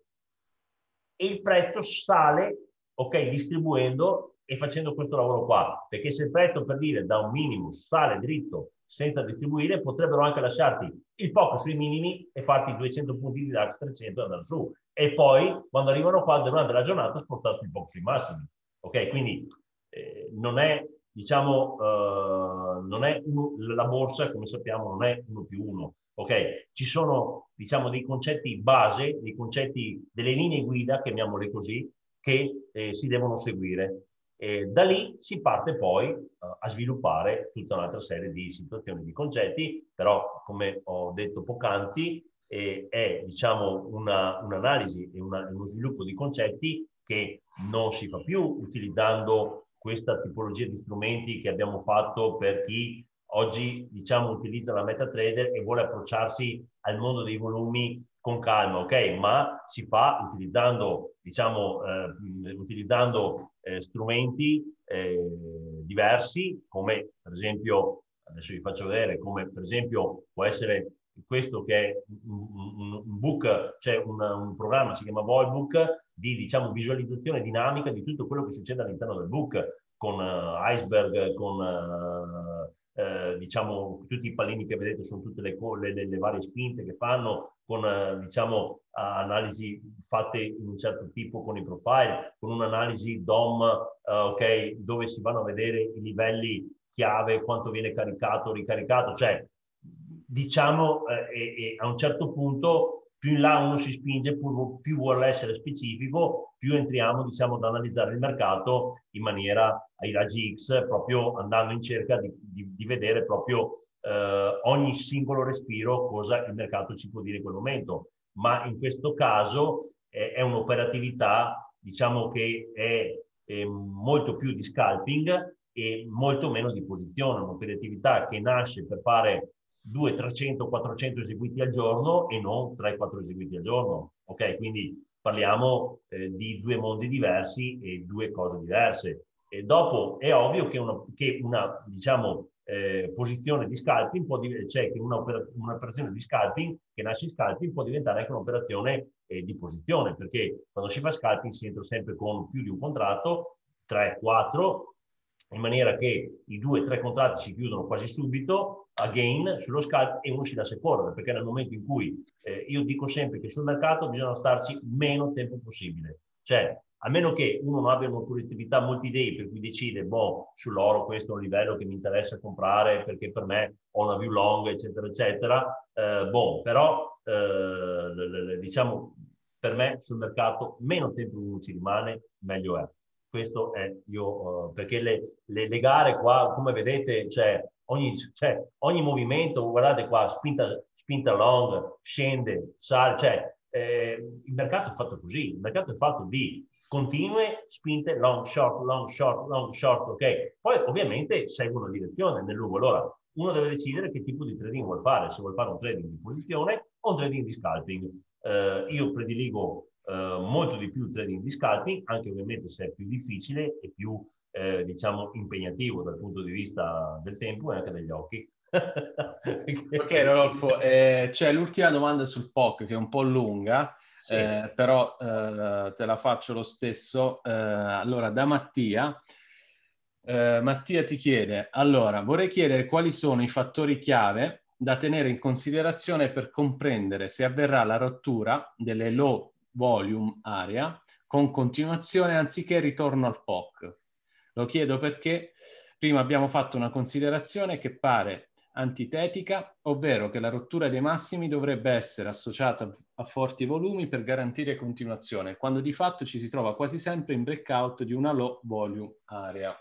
e il prezzo sale, ok, distribuendo e facendo questo lavoro qua. Perché se il prezzo, per dire, da un minimo sale dritto senza distribuire, potrebbero anche lasciarti il P O C sui minimi e farti duecento punti di DAX, trecento e andare su. E poi, quando arrivano qua, durante la giornata, spostarti il P O C sui massimi. Ok, quindi eh, non è, diciamo, uh, non è uno, la borsa, come sappiamo, non è uno più uno. Ok, ci sono, diciamo, dei concetti base, dei concetti, delle linee guida, chiamiamole così, che eh, si devono seguire. E da lì si parte poi uh, a sviluppare tutta un'altra serie di situazioni, di concetti, però come ho detto poc'anzi, eh, è diciamo una, un'analisi e una, uno sviluppo di concetti che non si fa più utilizzando questa tipologia di strumenti che abbiamo fatto per chi oggi, diciamo, utilizza la MetaTrader e vuole approcciarsi al mondo dei volumi con calma, ok? Ma si fa utilizzando, diciamo, eh, utilizzando eh, strumenti eh, diversi, come per esempio, adesso vi faccio vedere, come per esempio può essere questo che è un, un, un book, cioè un, un programma, si chiama Volbook, di, diciamo, visualizzazione dinamica di tutto quello che succede all'interno del book, con uh, iceberg, con uh, eh, diciamo tutti i pallini che vedete sono tutte le, le, le varie spinte che fanno, con uh, diciamo analisi fatte in un certo tipo con i profile, con un'analisi D O M, uh, ok, dove si vanno a vedere i livelli chiave, quanto viene caricato, ricaricato, cioè diciamo eh, e, e a un certo punto più in là uno si spinge, più, più vuole essere specifico, più entriamo, diciamo, ad analizzare il mercato in maniera ai raggi X, proprio andando in cerca di, di, di vedere proprio eh, ogni singolo respiro cosa il mercato ci può dire in quel momento. Ma in questo caso eh, è un'operatività, diciamo, che è, è molto più di scalping e molto meno di posizione, un'operatività che nasce per fare duecento, trecento, quattrocento eseguiti al giorno e non tre quattro eseguiti al giorno. Ok, quindi parliamo eh, di due mondi diversi e due cose diverse. E dopo è ovvio che una, che una diciamo, eh, posizione di scalping può cioè che un'operazione di scalping che nasce in scalping può diventare anche un'operazione eh, di posizione, perché quando si fa scalping si entra sempre con più di un contratto, tre quattro, in maniera che i due tre contratti si chiudono quasi subito, again, sullo scalp, e uno si lascia correre, perché nel momento in cui eh, io dico sempre che sul mercato bisogna starci meno tempo possibile. Cioè, a meno che uno non abbia un'operatività multi-day per cui decide, boh, sull'oro questo è un livello che mi interessa comprare perché per me ho una view long, eccetera, eccetera, eh, boh, però, eh, diciamo, per me sul mercato meno tempo uno ci rimane, meglio è. Questo è io, uh, perché le, le, le gare qua, come vedete, cioè, ogni, cioè, ogni movimento, guardate qua, spinta, spinta long, scende, sale, cioè, eh, il mercato è fatto così, il mercato è fatto di continue spinte long, short, long, short, long, short, ok? Poi ovviamente segue una direzione nel lungo. Allora, uno deve decidere che tipo di trading vuole fare, se vuole fare un trading di posizione o un trading di scalping. Eh, io prediligo eh, molto di più il trading di scalping, anche ovviamente se è più difficile e più, eh, diciamo, impegnativo dal punto di vista del tempo e anche degli occhi. Ok, Rodolfo, eh, c'è l'ultima domanda sul P O C che è un po' lunga, Sì. eh, però eh, te la faccio lo stesso. Eh, allora, da Mattia. Eh, Mattia ti chiede, allora, vorrei chiedere quali sono i fattori chiave da tenere in considerazione per comprendere se avverrà la rottura delle low volume area con continuazione anziché ritorno al P O C. Lo chiedo perché prima abbiamo fatto una considerazione che pare antitetica, ovvero che la rottura dei massimi dovrebbe essere associata a forti volumi per garantire continuazione, quando di fatto ci si trova quasi sempre in breakout di una low volume area.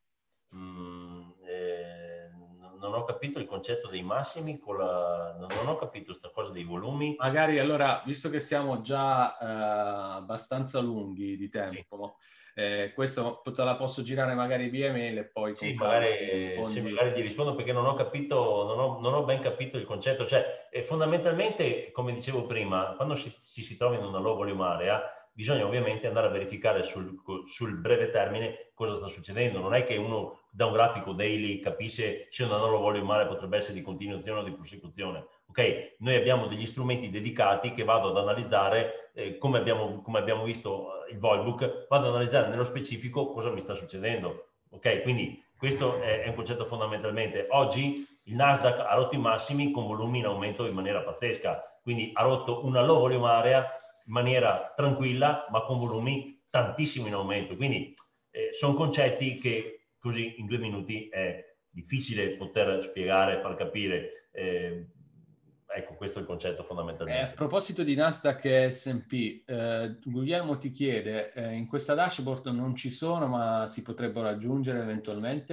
Mm, eh, non ho capito il concetto dei massimi, con la... non ho capito questa cosa dei volumi. Magari allora, visto che siamo già eh, abbastanza lunghi di tempo, sì. eh, questo te la posso girare magari via email e poi Sì, con calma magari, sì, magari ti rispondo perché non ho capito, non ho, non ho ben capito il concetto. Cioè, eh, fondamentalmente, come dicevo prima, quando ci si, si trova in una low volume area, bisogna ovviamente andare a verificare sul, sul breve termine cosa sta succedendo. Non è che uno da un grafico daily capisce se una low volume area potrebbe essere di continuazione o di prosecuzione. Ok, noi abbiamo degli strumenti dedicati che vado ad analizzare, eh, come, abbiamo, come abbiamo visto il Volbook, vado ad analizzare nello specifico cosa mi sta succedendo. Ok, quindi questo è, è un concetto fondamentalmente. Oggi il Nasdaq ha rotto i massimi con volumi in aumento in maniera pazzesca, quindi ha rotto una low volume area in maniera tranquilla, ma con volumi tantissimo in aumento. Quindi eh, sono concetti che così in due minuti è difficile poter spiegare, far capire. Eh, ecco, questo è il concetto fondamentalmente. Eh, a proposito di Nasdaq e S and P, eh, Guglielmo ti chiede, eh, in questa dashboard non ci sono, ma si potrebbero aggiungere eventualmente?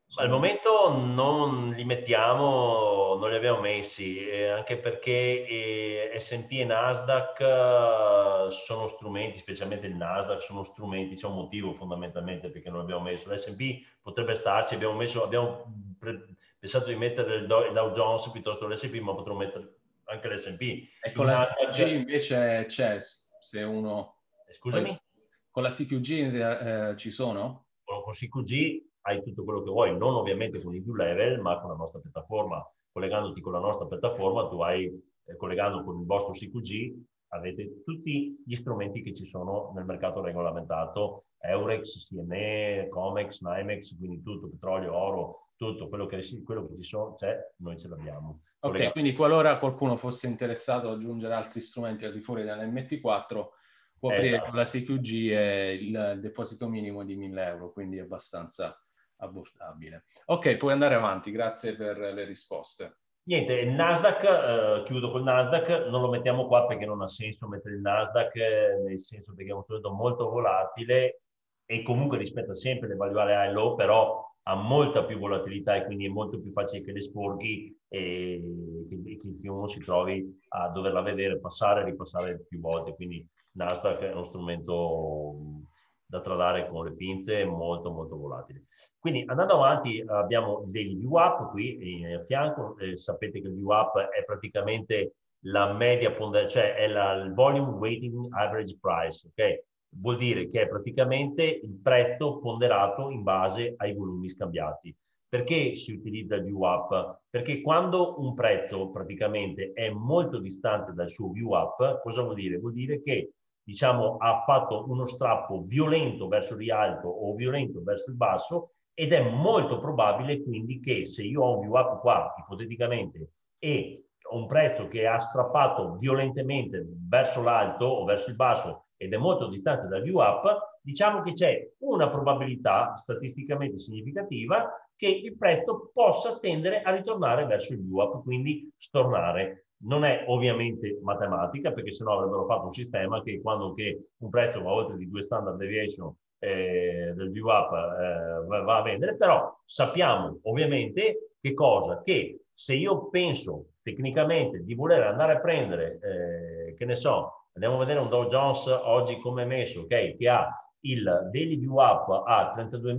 Al momento non li mettiamo, non li abbiamo messi, eh, anche perché eh, S and P e Nasdaq eh, sono strumenti, specialmente il Nasdaq, sono strumenti, c'è un motivo fondamentalmente perché non l'abbiamo messo. L'S and P potrebbe starci, abbiamo, messo, abbiamo pensato di mettere il Dow, il Dow Jones piuttosto che l'S and P, ma potremmo mettere anche l'S and P. E con Il la C Q G Nasdaq, invece c'è, se uno... Poi, scusami? con la C Q G eh, ci sono? Con C Q G hai tutto quello che vuoi, non ovviamente con i più level, ma con la nostra piattaforma. Collegandoti con la nostra piattaforma, tu hai, eh, collegando con il vostro C Q G, avete tutti gli strumenti che ci sono nel mercato regolamentato, Eurex, C M E, Comex, NYMEX, quindi tutto, petrolio, oro, tutto quello che, quello che ci sono, c'è, noi ce l'abbiamo. Ok, quindi qualora qualcuno fosse interessato ad aggiungere altri strumenti al di fuori dell'M T quattro, può aprire con Esatto. la C Q G e il deposito minimo di mille euro, quindi è abbastanza abbordabile. Ok, puoi andare avanti, grazie per le risposte. Niente, il Nasdaq, eh, chiudo col Nasdaq, non lo mettiamo qua perché non ha senso mettere il Nasdaq, eh, nel senso perché è un prodotto molto volatile e comunque rispetta sempre le value high low, però ha molta più volatilità e quindi è molto più facile che le sporchi e che, che uno si trovi a doverla vedere passare e ripassare più volte. Quindi Nasdaq è uno strumento da tradare con le pinze, molto molto volatile. Quindi andando avanti abbiamo il Daily V WAP qui a fianco, eh, sapete che il V WAP è praticamente la media ponderata, cioè è la, il volume weighting average price, ok? Vuol dire che è praticamente il prezzo ponderato in base ai volumi scambiati. Perché si utilizza il V WAP? Perché quando un prezzo praticamente è molto distante dal suo V WAP, cosa vuol dire? Vuol dire che diciamo, ha fatto uno strappo violento verso il rialto o violento verso il basso ed è molto probabile quindi che se io ho un V WAP qua, ipoteticamente, e ho un prezzo che ha strappato violentemente verso l'alto o verso il basso ed è molto distante dal V WAP, diciamo che c'è una probabilità statisticamente significativa che il prezzo possa tendere a ritornare verso il V WAP, quindi stornare. Non è ovviamente matematica, perché sennò avrebbero fatto un sistema che quando che un prezzo va oltre di due standard deviation eh, del V WAP eh, va a vendere, però sappiamo ovviamente che cosa? Che se io penso tecnicamente di voler andare a prendere, eh, che ne so, andiamo a vedere un Dow Jones oggi come è messo, ok? Che ha il daily V WAP a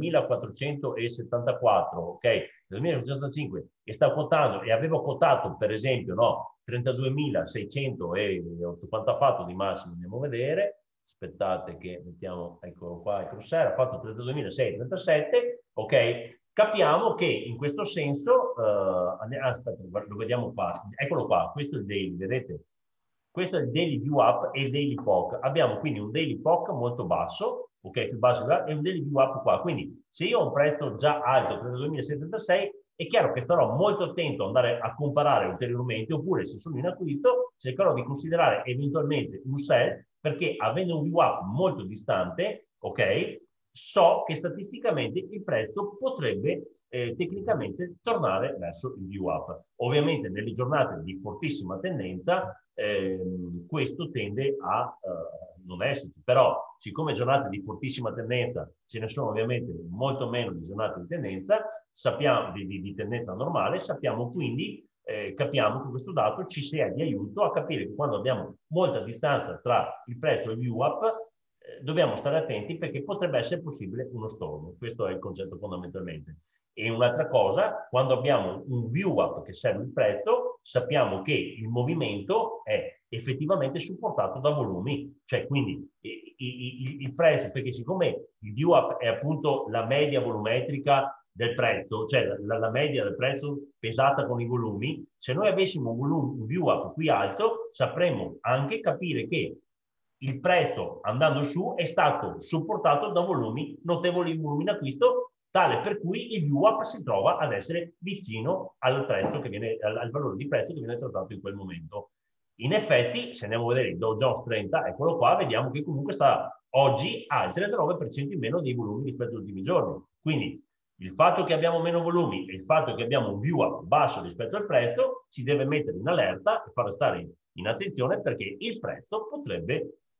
trentaduemilaquattrocentosettantaquattro, ok? duemilaquattrocentosettantacinque e sta quotando e avevo quotato per esempio no, trentaduemilaseicento e quanto ha fatto di massimo, andiamo a vedere, aspettate che mettiamo, eccolo qua, il crosser, ha fatto trentaduemilaseicentotrentasette, ok? Capiamo che in questo senso, eh, aspetta, lo vediamo qua, eccolo qua, questo è il daily, vedete? Questo è il daily view up e il daily P O C. Abbiamo quindi un daily P O C molto basso, ok, più basso e un daily view up qua. Quindi se io ho un prezzo già alto, trentaduemilasettantasei, è chiaro che starò molto attento ad andare a comparare ulteriormente, oppure se sono in acquisto, cercherò di considerare eventualmente un sell, perché avendo un view up molto distante, ok, so che statisticamente il prezzo potrebbe eh, tecnicamente tornare verso il view up. Ovviamente nelle giornate di fortissima tendenza ehm, questo tende a eh, non esserci, però siccome giornate di fortissima tendenza ce ne sono ovviamente molto meno di giornate di tendenza, sappiamo di, di, di tendenza normale, sappiamo quindi eh, capiamo che questo dato ci sia di aiuto a capire che quando abbiamo molta distanza tra il prezzo e il view up eh, dobbiamo stare attenti perché potrebbe essere possibile uno storno. Questo è il concetto fondamentalmente. E un'altra cosa, quando abbiamo un view up che serve il prezzo, sappiamo che il movimento è effettivamente supportato da volumi, cioè quindi il, il, il prezzo, perché siccome il view up è appunto la media volumetrica del prezzo, cioè la, la media del prezzo pesata con i volumi, se noi avessimo un, volume, un view up qui alto, sapremmo anche capire che il prezzo andando su è stato supportato da volumi, notevoli volumi in acquisto, tale per cui il V WAP si trova ad essere vicino al, prezzo che viene, al, al valore di prezzo che viene trattato in quel momento. In effetti, se andiamo a vedere il Dow Jones trenta, eccolo qua, vediamo che comunque sta oggi al trentanove per cento in meno dei volumi rispetto agli ultimi giorni. Quindi il fatto che abbiamo meno volumi e il fatto che abbiamo un V WAP basso rispetto al prezzo ci deve mettere in allerta e far stare in attenzione perché il prezzo potrebbe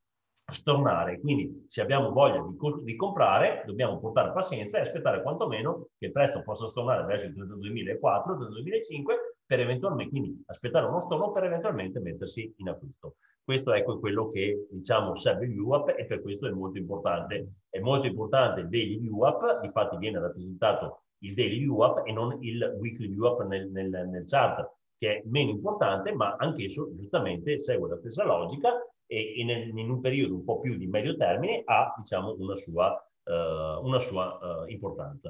stornare. Quindi se abbiamo voglia di, co di comprare, dobbiamo portare pazienza e aspettare quantomeno che il prezzo possa stornare verso il trentaduemilaquattrocento, trentaduemilacinquecento, per eventualmente, quindi aspettare uno storno per eventualmente mettersi in acquisto. Questo ecco quello che diciamo serve il V WAP, e per questo è molto importante. È molto importante il daily V WAP, difatti viene rappresentato il daily V WAP e non il weekly V WAP nel, nel, nel chart, che è meno importante, ma anch'esso giustamente segue la stessa logica e, e nel, in un periodo un po' più di medio termine ha, diciamo, una sua, uh, una sua uh, importanza.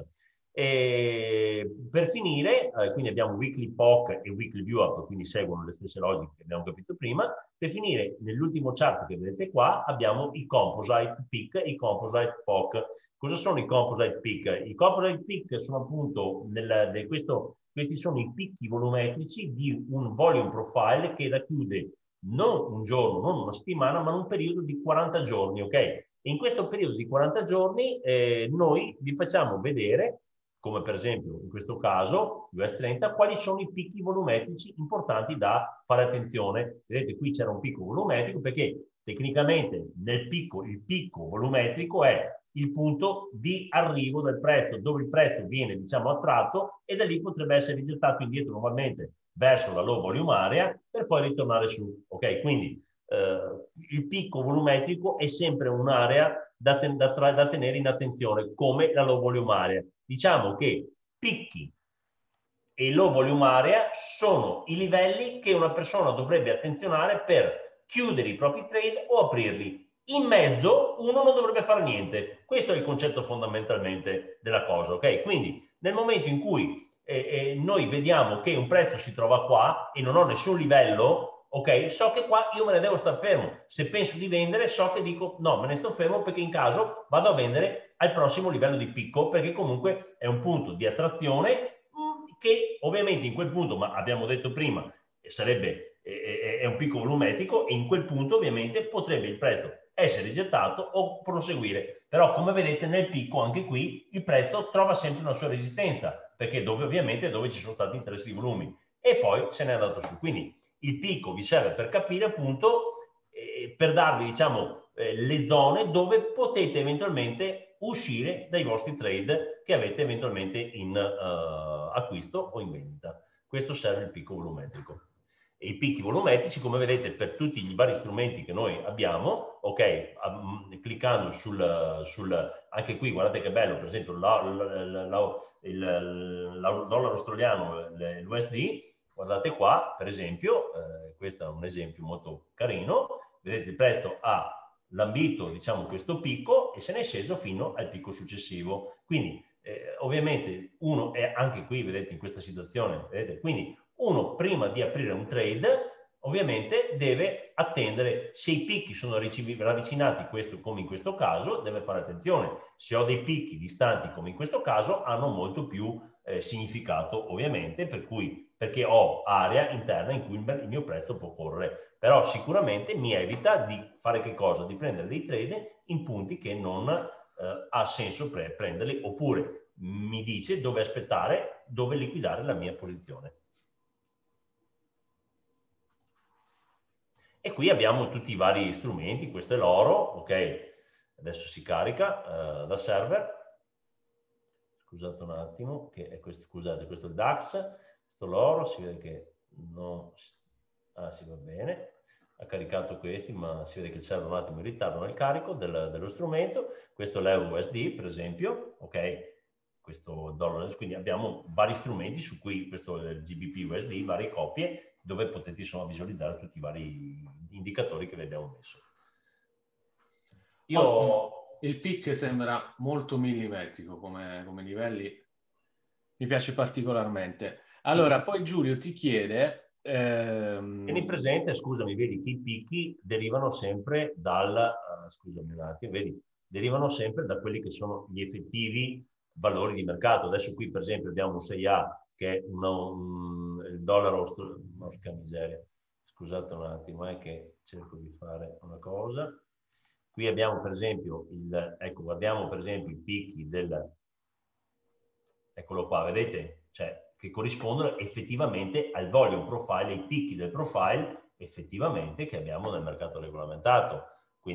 E per finire, eh, quindi abbiamo weekly P O C e weekly V WAP, quindi seguono le stesse logiche che abbiamo capito prima. Per finire, nell'ultimo chart che vedete qua, abbiamo i composite peak e i composite P O C. Cosa sono i composite peak? I composite peak sono appunto, nel, de questo, questi sono i picchi volumetrici di un volume profile che racchiude non un giorno, non una settimana, ma un periodo di quaranta giorni, ok? E in questo periodo di quaranta giorni eh, noi vi facciamo vedere, come per esempio in questo caso, U S trenta, quali sono i picchi volumetrici importanti da fare attenzione. Vedete, qui c'era un picco volumetrico perché tecnicamente nel picco, il picco volumetrico è il punto di arrivo del prezzo, dove il prezzo viene, diciamo, attratto e da lì potrebbe essere rigettato indietro nuovamente verso la low volume area per poi ritornare su. Ok, quindi eh, il picco volumetrico è sempre un'area da, ten da, da tenere in attenzione, come la low volume area. Diciamo che picchi e low volume area sono i livelli che una persona dovrebbe attenzionare per chiudere i propri trade o aprirli. In mezzo uno non dovrebbe fare niente. Questo è il concetto fondamentalmente della cosa, ok? Quindi nel momento in cui eh, eh, noi vediamo che un prezzo si trova qua e non ho nessun livello, ok? So che qua io me ne devo star fermo. Se penso di vendere, so che dico no, me ne sto fermo perché in caso vado a vendere al prossimo livello di picco, perché comunque è un punto di attrazione che ovviamente in quel punto, ma abbiamo detto prima, sarebbe è, è un picco volumetrico e in quel punto ovviamente potrebbe il prezzo essere rigettato o proseguire. Però come vedete nel picco anche qui il prezzo trova sempre una sua resistenza, perché dove ovviamente dove ci sono stati interessi di volumi e poi se n'è andato su. Quindi il picco vi serve per capire appunto, eh, per darvi diciamo eh, le zone dove potete eventualmente uscire dai vostri trade che avete eventualmente in uh, acquisto o in vendita. Questo serve il picco volumetrico. E i picchi volumetrici, come vedete, per tutti i vari strumenti che noi abbiamo, ok, um, cliccando sul, sul, anche qui, guardate che bello, per esempio, la, la, la, la, il, il dollaro australiano, l'U S D, guardate qua, per esempio, eh, questo è un esempio molto carino, vedete il prezzo ha lambito, diciamo, questo picco e se ne è sceso fino al picco successivo. Quindi, eh, ovviamente, uno è anche qui, vedete, in questa situazione, vedete, quindi uno prima di aprire un trade ovviamente deve attendere se i picchi sono ravvicinati, questo, come in questo caso, deve fare attenzione. Se ho dei picchi distanti come in questo caso hanno molto più eh, significato ovviamente, per cui, perché ho area interna in cui il mio prezzo può correre, però sicuramente mi evita di fare che cosa? Di prendere dei trade in punti che non eh, ha senso pre prenderli, oppure mi dice dove aspettare, dove liquidare la mia posizione. E qui abbiamo tutti i vari strumenti, questo è l'oro, ok, adesso si carica uh, da server, scusate un attimo, che è questo, scusate, questo è il DAX, questo è l'oro, si vede che non, ah si va bene, ha caricato questi, ma si vede che c'era un attimo in ritardo nel carico del, dello strumento, questo è l'euro U S D per esempio, ok, questo dollaro, quindi abbiamo vari strumenti su cui questo è il G B P U S D, varie copie, dove potete insomma visualizzare tutti i vari indicatori che vi abbiamo messo. Io... Ottimo. Il pic sembra molto millimetrico come, come livelli, mi piace particolarmente. Allora, poi Giulio ti chiede... Ehm... Tieni presente, scusami, vedi che i picchi derivano sempre dal... Uh, scusami un attimo, vedi, derivano sempre da quelli che sono gli effettivi valori di mercato. Adesso qui per esempio abbiamo un sei A che è una, un, il dollaro, porca miseria, scusate un attimo, è che cerco di fare una cosa. Qui abbiamo per esempio, il, ecco, guardiamo per esempio i picchi del, eccolo qua, vedete? Cioè, che corrispondono effettivamente al volume profile, ai picchi del profile effettivamente che abbiamo nel mercato regolamentato. Quindi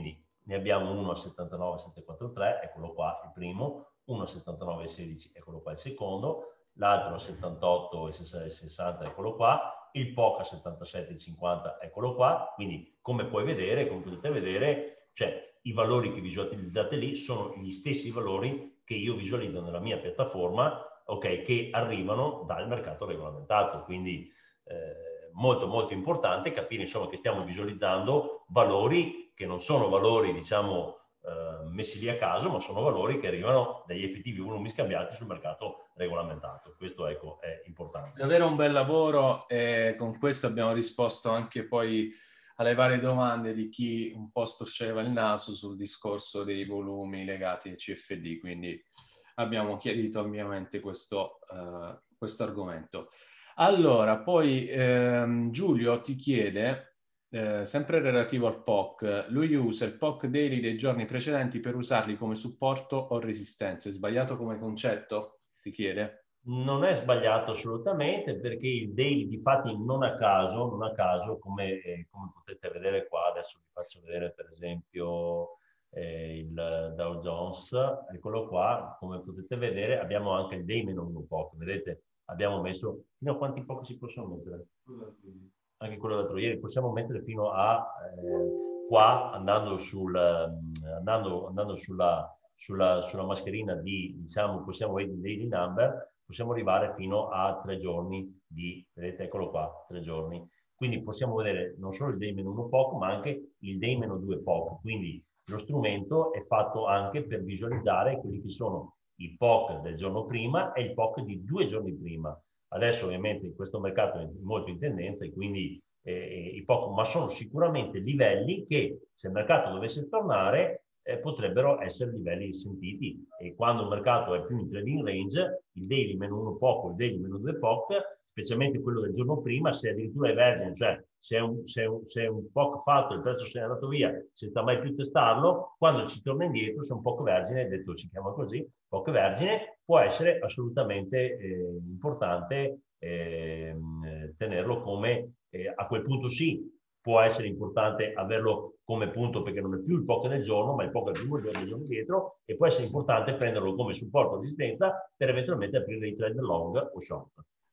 ne abbiamo uno a settantanove virgola settecentoquarantatré, eccolo qua il primo, uno a settantanove virgola sedici, eccolo qua il secondo, l'altro a settantotto virgola sessanta, eccolo qua, il P O C a settantasette virgola cinquanta, eccolo qua. Quindi come puoi vedere, come potete vedere, cioè i valori che visualizzate lì sono gli stessi valori che io visualizzo nella mia piattaforma, ok, che arrivano dal mercato regolamentato. Quindi eh, molto molto importante capire insomma che stiamo visualizzando valori che non sono valori diciamo eh, messi lì a caso, ma sono valori che arrivano dagli effettivi volumi scambiati sul mercato regolamentato. Questo ecco è importante. Davvero un bel lavoro, e con questo abbiamo risposto anche poi alle varie domande di chi un po' storceva il naso sul discorso dei volumi legati ai C F D, quindi abbiamo chiarito ovviamente questo, uh, questo argomento. Allora, poi ehm, Giulio ti chiede, eh, sempre relativo al P O C, lui usa il P O C daily dei giorni precedenti per usarli come supporto o resistenze. Sbagliato come concetto? Ti chiede. Non è sbagliato assolutamente, perché il daily di fatti non a caso, non a caso come, eh, come potete vedere qua, adesso vi faccio vedere per esempio eh, il Dow Jones, eccolo qua, come potete vedere abbiamo anche il day meno uno P O C, vedete abbiamo messo, fino a quanti P O C si possono mettere? Anche quello dell'altro ieri, possiamo mettere fino a eh, qua andando, sul, andando, andando sulla, sulla, sulla mascherina di, diciamo, possiamo vedere il daily number, possiamo arrivare fino a tre giorni di, vedete, eccolo qua, tre giorni. Quindi possiamo vedere non solo il day meno uno P O C, ma anche il day meno due P O C. Quindi lo strumento è fatto anche per visualizzare quelli che sono i P O C del giorno prima e il P O C di due giorni prima. Adesso ovviamente questo mercato è molto in tendenza e quindi eh, i P O C, ma sono sicuramente livelli che se il mercato dovesse tornare eh, potrebbero essere livelli sentiti, e quando il mercato è più in trading range, il daily meno uno P O C, il daily meno due P O C, specialmente quello del giorno prima, se addirittura è vergine, cioè se è un, se è un, se è un P O C fatto, il prezzo se è andato via senza mai più testarlo, quando ci torna indietro, se è un P O C vergine, detto si chiama così, P O C vergine, può essere assolutamente eh, importante eh, tenerlo come, eh, a quel punto sì, può essere importante averlo come punto perché non è più il P O C del giorno, ma il P O C del primo giorno del giorno dietro, e può essere importante prenderlo come supporto o resistenza per eventualmente aprire dei trend long o short.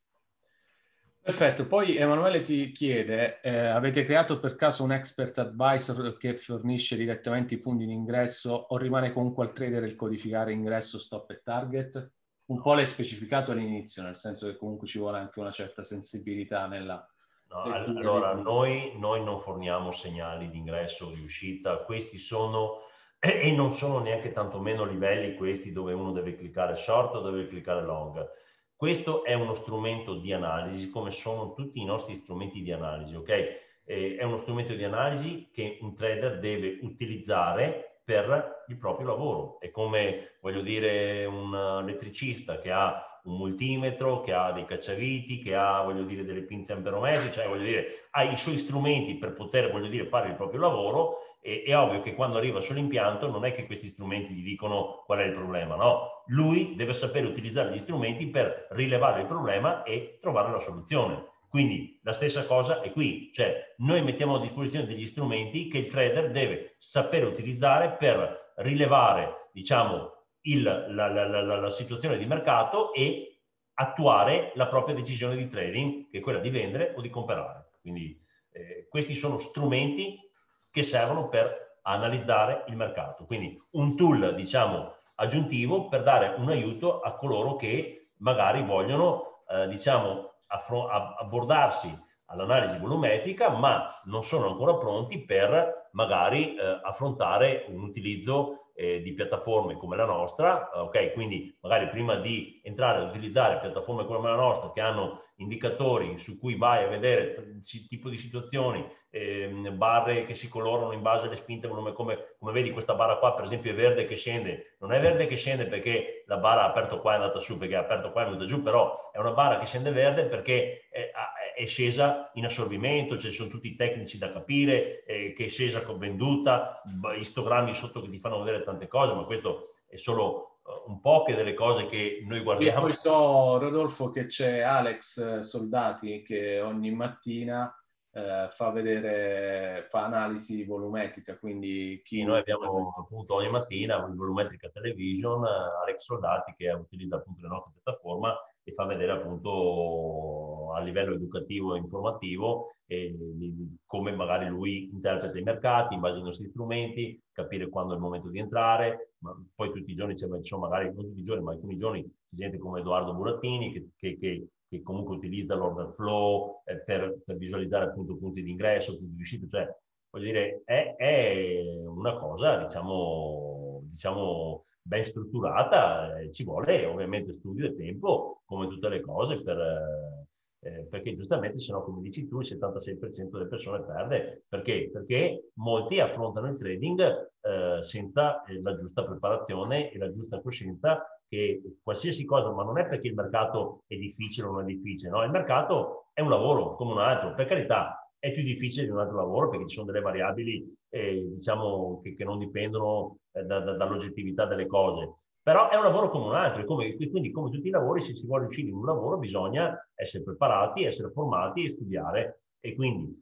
Perfetto, poi Emanuele ti chiede, eh, avete creato per caso un expert advisor che fornisce direttamente i punti in ingresso o rimane comunque al trader il codificare ingresso, stop e target? Un po' l'hai specificato all'inizio, nel senso che comunque ci vuole anche una certa sensibilità nella No, lettura allora, dei... noi, noi non forniamo segnali di ingresso o di uscita, questi sono, e non sono neanche tantomeno livelli questi dove uno deve cliccare short o deve cliccare long. Questo è uno strumento di analisi, come sono tutti i nostri strumenti di analisi, ok? Eh, è uno strumento di analisi che un trader deve utilizzare per il proprio lavoro. È come, voglio dire, un elettricista che ha un multimetro, che ha dei cacciaviti, che ha, voglio dire, delle pinze amperometri, cioè, voglio dire, ha i suoi strumenti per poter, voglio dire, fare il proprio lavoro. E, è ovvio che quando arriva sull'impianto non è che questi strumenti gli dicono qual è il problema, no? Lui deve sapere utilizzare gli strumenti per rilevare il problema e trovare la soluzione. Quindi la stessa cosa è qui, cioè noi mettiamo a disposizione degli strumenti che il trader deve sapere utilizzare per rilevare, diciamo, il, la, la, la, la situazione di mercato e attuare la propria decisione di trading, che è quella di vendere o di comprare. Quindi eh, questi sono strumenti che servono per analizzare il mercato. Quindi un tool, diciamo, aggiuntivo per dare un aiuto a coloro che magari vogliono, eh, diciamo, abbordarsi all'analisi volumetrica, ma non sono ancora pronti per magari eh, affrontare un utilizzo eh, di piattaforme come la nostra, ok? Quindi magari prima di entrare ad utilizzare piattaforme come la nostra che hanno indicatori su cui vai a vedere tipo di situazioni, ehm, barre che si colorano in base alle spinte, come, come, come vedi questa barra qua per esempio è verde che scende, non è verde che scende perché la barra ha aperto qua e è andata su, perché ha aperto qua e è andata giù, però è una barra che scende verde perché è, è scesa in assorbimento, cioè ci sono tutti i tecnici da capire, eh, che è scesa con venduta, istogrammi sotto che ti fanno vedere tante cose, ma questo è solo un po' che delle cose che noi guardiamo. E poi so, Rodolfo, che c'è Alex Soldati che ogni mattina eh, fa vedere, fa analisi volumetrica, quindi Sì, chi... noi abbiamo appunto ogni mattina il Volumetrica Television, eh, Alex Soldati che utilizza appunto la nostra piattaforma e fa vedere appunto a livello educativo e informativo eh, di- di come magari lui interpreta i mercati in base ai nostri strumenti, capire quando è il momento di entrare, ma poi tutti i giorni c'è, ci sono magari, non tutti i giorni, ma alcuni giorni c'è gente come Edoardo Burattini che, che, che, che comunque utilizza l'order flow eh, per, per visualizzare appunto punti di ingresso, punti di uscita, cioè voglio dire, è, è una cosa, diciamo, diciamo ben strutturata, eh, ci vuole ovviamente studio e tempo, come tutte le cose, per, eh, perché giustamente, se no, come dici tu, il settantasei per cento delle persone perde. Perché? Perché molti affrontano il trading eh, senza eh, la giusta preparazione e la giusta coscienza che qualsiasi cosa, ma non è perché il mercato è difficile o non è difficile, no? Il mercato è un lavoro come un altro, per carità, è più difficile di un altro lavoro perché ci sono delle variabili eh, diciamo, che, che non dipendono eh, da, da, dall'oggettività delle cose. Però è un lavoro come un altro, e come, quindi come tutti i lavori, se si vuole uscire in un lavoro bisogna essere preparati, essere formati e studiare. E quindi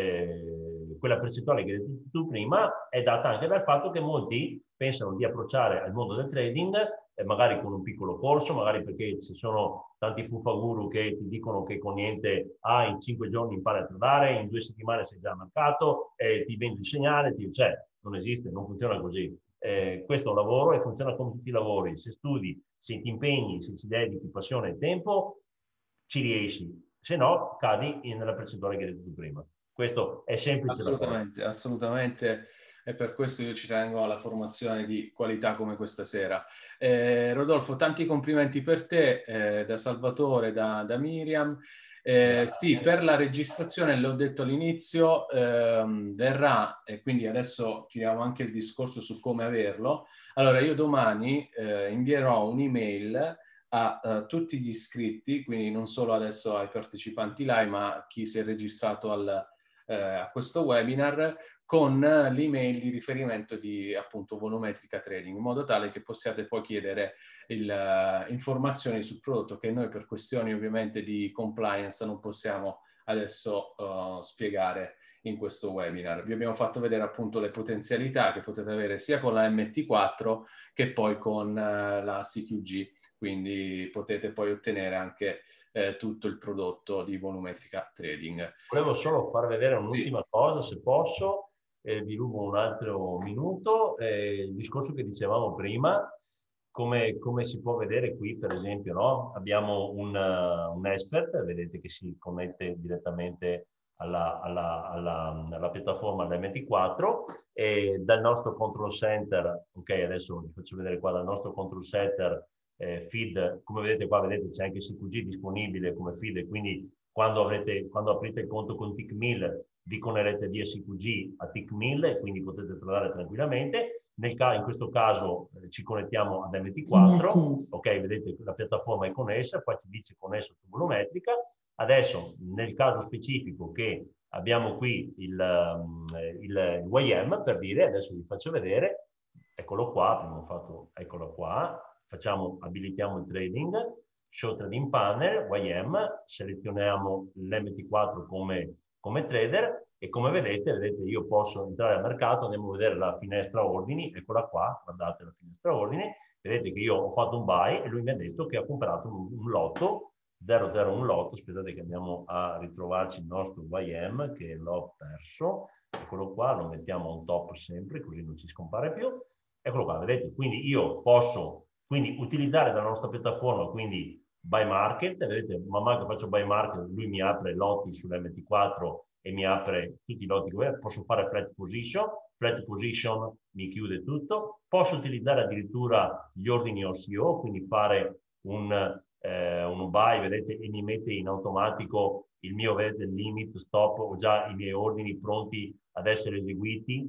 eh, quella percentuale che hai detto tu prima è data anche dal fatto che molti pensano di approcciare al mondo del trading eh, magari con un piccolo corso, magari perché ci sono tanti fuffaguru che ti dicono che con niente, ah, in cinque giorni impari a tradare, in due settimane sei già al mercato, eh, ti vendo il segnale, ti... cioè non esiste, non funziona così. Eh, questo è un lavoro e funziona come tutti i lavori. Se studi, se ti impegni, se ci dedichi passione e tempo, ci riesci. Se no, cadi nella percentuale che hai detto tu prima. Questo è semplice da fare. Assolutamente, assolutamente. E per questo io ci tengo alla formazione di qualità come questa sera. Eh, Rodolfo, tanti complimenti per te, eh, da Salvatore, da, da Miriam. Eh, sì, Grazie. per la registrazione, l'ho detto all'inizio, ehm, verrà, e quindi adesso chiudiamo anche il discorso su come averlo. Allora, io domani eh, invierò un'email a, a tutti gli iscritti, quindi non solo adesso ai partecipanti live, ma a chi si è registrato al eh, a questo webinar con l'email di riferimento di appunto volumetrica trading, in modo tale che possiate poi chiedere il, uh, informazioni sul prodotto che noi per questioni ovviamente di compliance non possiamo adesso uh, spiegare in questo webinar. Vi abbiamo fatto vedere appunto le potenzialità che potete avere sia con la M T quattro che poi con uh, la C Q G, quindi potete poi ottenere anche eh, tutto il prodotto di volumetrica trading. Volevo solo far vedere Sì. un'ultima cosa, se posso, eh, vi rubo un altro minuto. Eh, il discorso che dicevamo prima, come, come si può vedere qui, per esempio, no? Abbiamo un, uh, un expert, vedete che si connette direttamente alla, alla, alla, alla piattaforma dell'M T quattro e dal nostro control center, ok, adesso vi faccio vedere qua, dal nostro control center eh, feed, come vedete qua, vedete c'è anche C Q G disponibile come feed e quindi quando, avrete, quando aprite il conto con Tickmill vi connerete via C Q G a Tickmill e quindi potete tradare tranquillamente. Nel ca- in questo caso eh, ci connettiamo ad M T quattro, ok, vedete la piattaforma è connessa, qua ci dice connesso su volumetrica. Adesso nel caso specifico che abbiamo qui il, um, il, il Y M per dire, adesso vi faccio vedere, eccolo qua, abbiamo fatto, eccolo qua, facciamo, abilitiamo il trading, Show Trading Panel, Y M, selezioniamo l'M T quattro come, come trader e come vedete, vedete, io posso entrare al mercato, andiamo a vedere la finestra ordini, eccola qua, guardate la finestra ordini, vedete che io ho fatto un buy e lui mi ha detto che ha comprato un, un lotto, zero zero uno lotto, aspettate che andiamo a ritrovarci il nostro Y M che l'ho perso, eccolo qua, lo mettiamo on top sempre, così non ci scompare più, eccolo qua, vedete, quindi io posso quindi utilizzare la nostra piattaforma, quindi buy market, vedete, man mano che faccio buy market, lui mi apre lotti sull'M T quattro e mi apre tutti i lotti che posso fare flat position, flat position mi chiude tutto, posso utilizzare addirittura gli ordini O C O, quindi fare un, eh, un buy, vedete, e mi mette in automatico il mio, vedete, limit, stop, ho già i miei ordini pronti ad essere eseguiti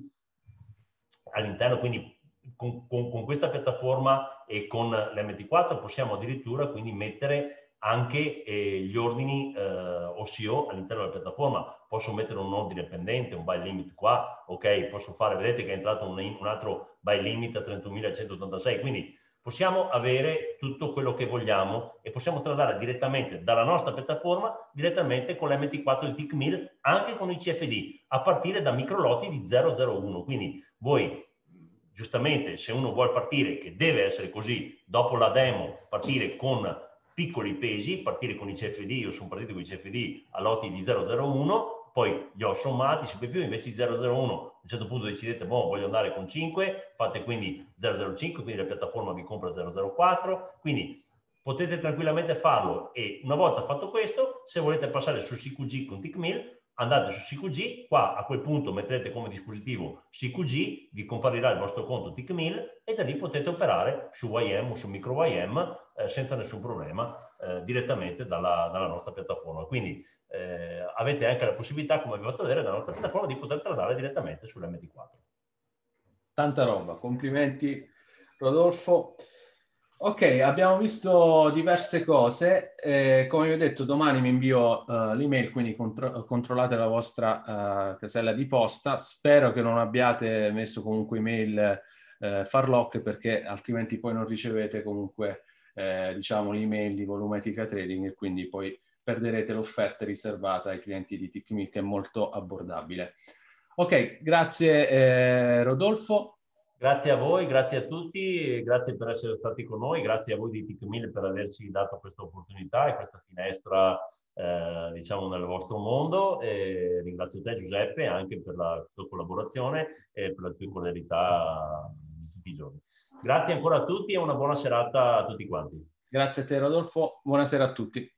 all'interno, quindi con, con, con questa piattaforma e con l'M T quattro possiamo addirittura quindi mettere anche eh, gli ordini eh, O C O all'interno della piattaforma. Posso mettere un ordine pendente, un buy limit qua, ok, posso fare, vedete che è entrato un, un altro buy limit a trentunomilacentottantasei, quindi possiamo avere tutto quello che vogliamo e possiamo traslare direttamente dalla nostra piattaforma direttamente con l'M T quattro di TickMill, anche con i C F D, a partire da microlotti di zero zero uno. Quindi voi, giustamente, se uno vuole partire, che deve essere così, dopo la demo, partire con piccoli pesi, partire con i C F D, io sono partito con i C F D a lotti di zero zero uno, poi li ho sommati, sempre più, invece di zero zero uno, a un certo punto decidete, boh, voglio andare con cinque, fate quindi zero zero cinque, quindi la piattaforma vi compra zero zero quattro, quindi potete tranquillamente farlo. E una volta fatto questo, se volete passare su C Q G con TickMill, andate su C Q G, qua a quel punto metterete come dispositivo C Q G, vi comparirà il vostro conto TickMill e da lì potete operare su Y M o su micro Y M eh, senza nessun problema, eh, direttamente dalla, dalla nostra piattaforma. Quindi eh, avete anche la possibilità, come vi ho fatto vedere, dalla nostra piattaforma di poter tradare direttamente sull'M T quattro. Tanta roba, complimenti Rodolfo. Ok, abbiamo visto diverse cose, eh, come vi ho detto domani mi invio uh, l'email, quindi contro controllate la vostra uh, casella di posta. Spero che non abbiate messo comunque email uh, farlock, perché altrimenti poi non ricevete comunque eh, diciamo l'email di Volumetrica Trading e quindi poi perderete l'offerta riservata ai clienti di TickMill, che è molto abbordabile. Ok, grazie eh, Rodolfo. Grazie a voi, grazie a tutti, grazie per essere stati con noi, grazie a voi di TickMill per averci dato questa opportunità e questa finestra eh, diciamo nel vostro mondo. E ringrazio te Giuseppe anche per la tua collaborazione e per la tua cordialità di tutti i giorni. Grazie ancora a tutti e una buona serata a tutti quanti. Grazie a te Rodolfo, buonasera a tutti.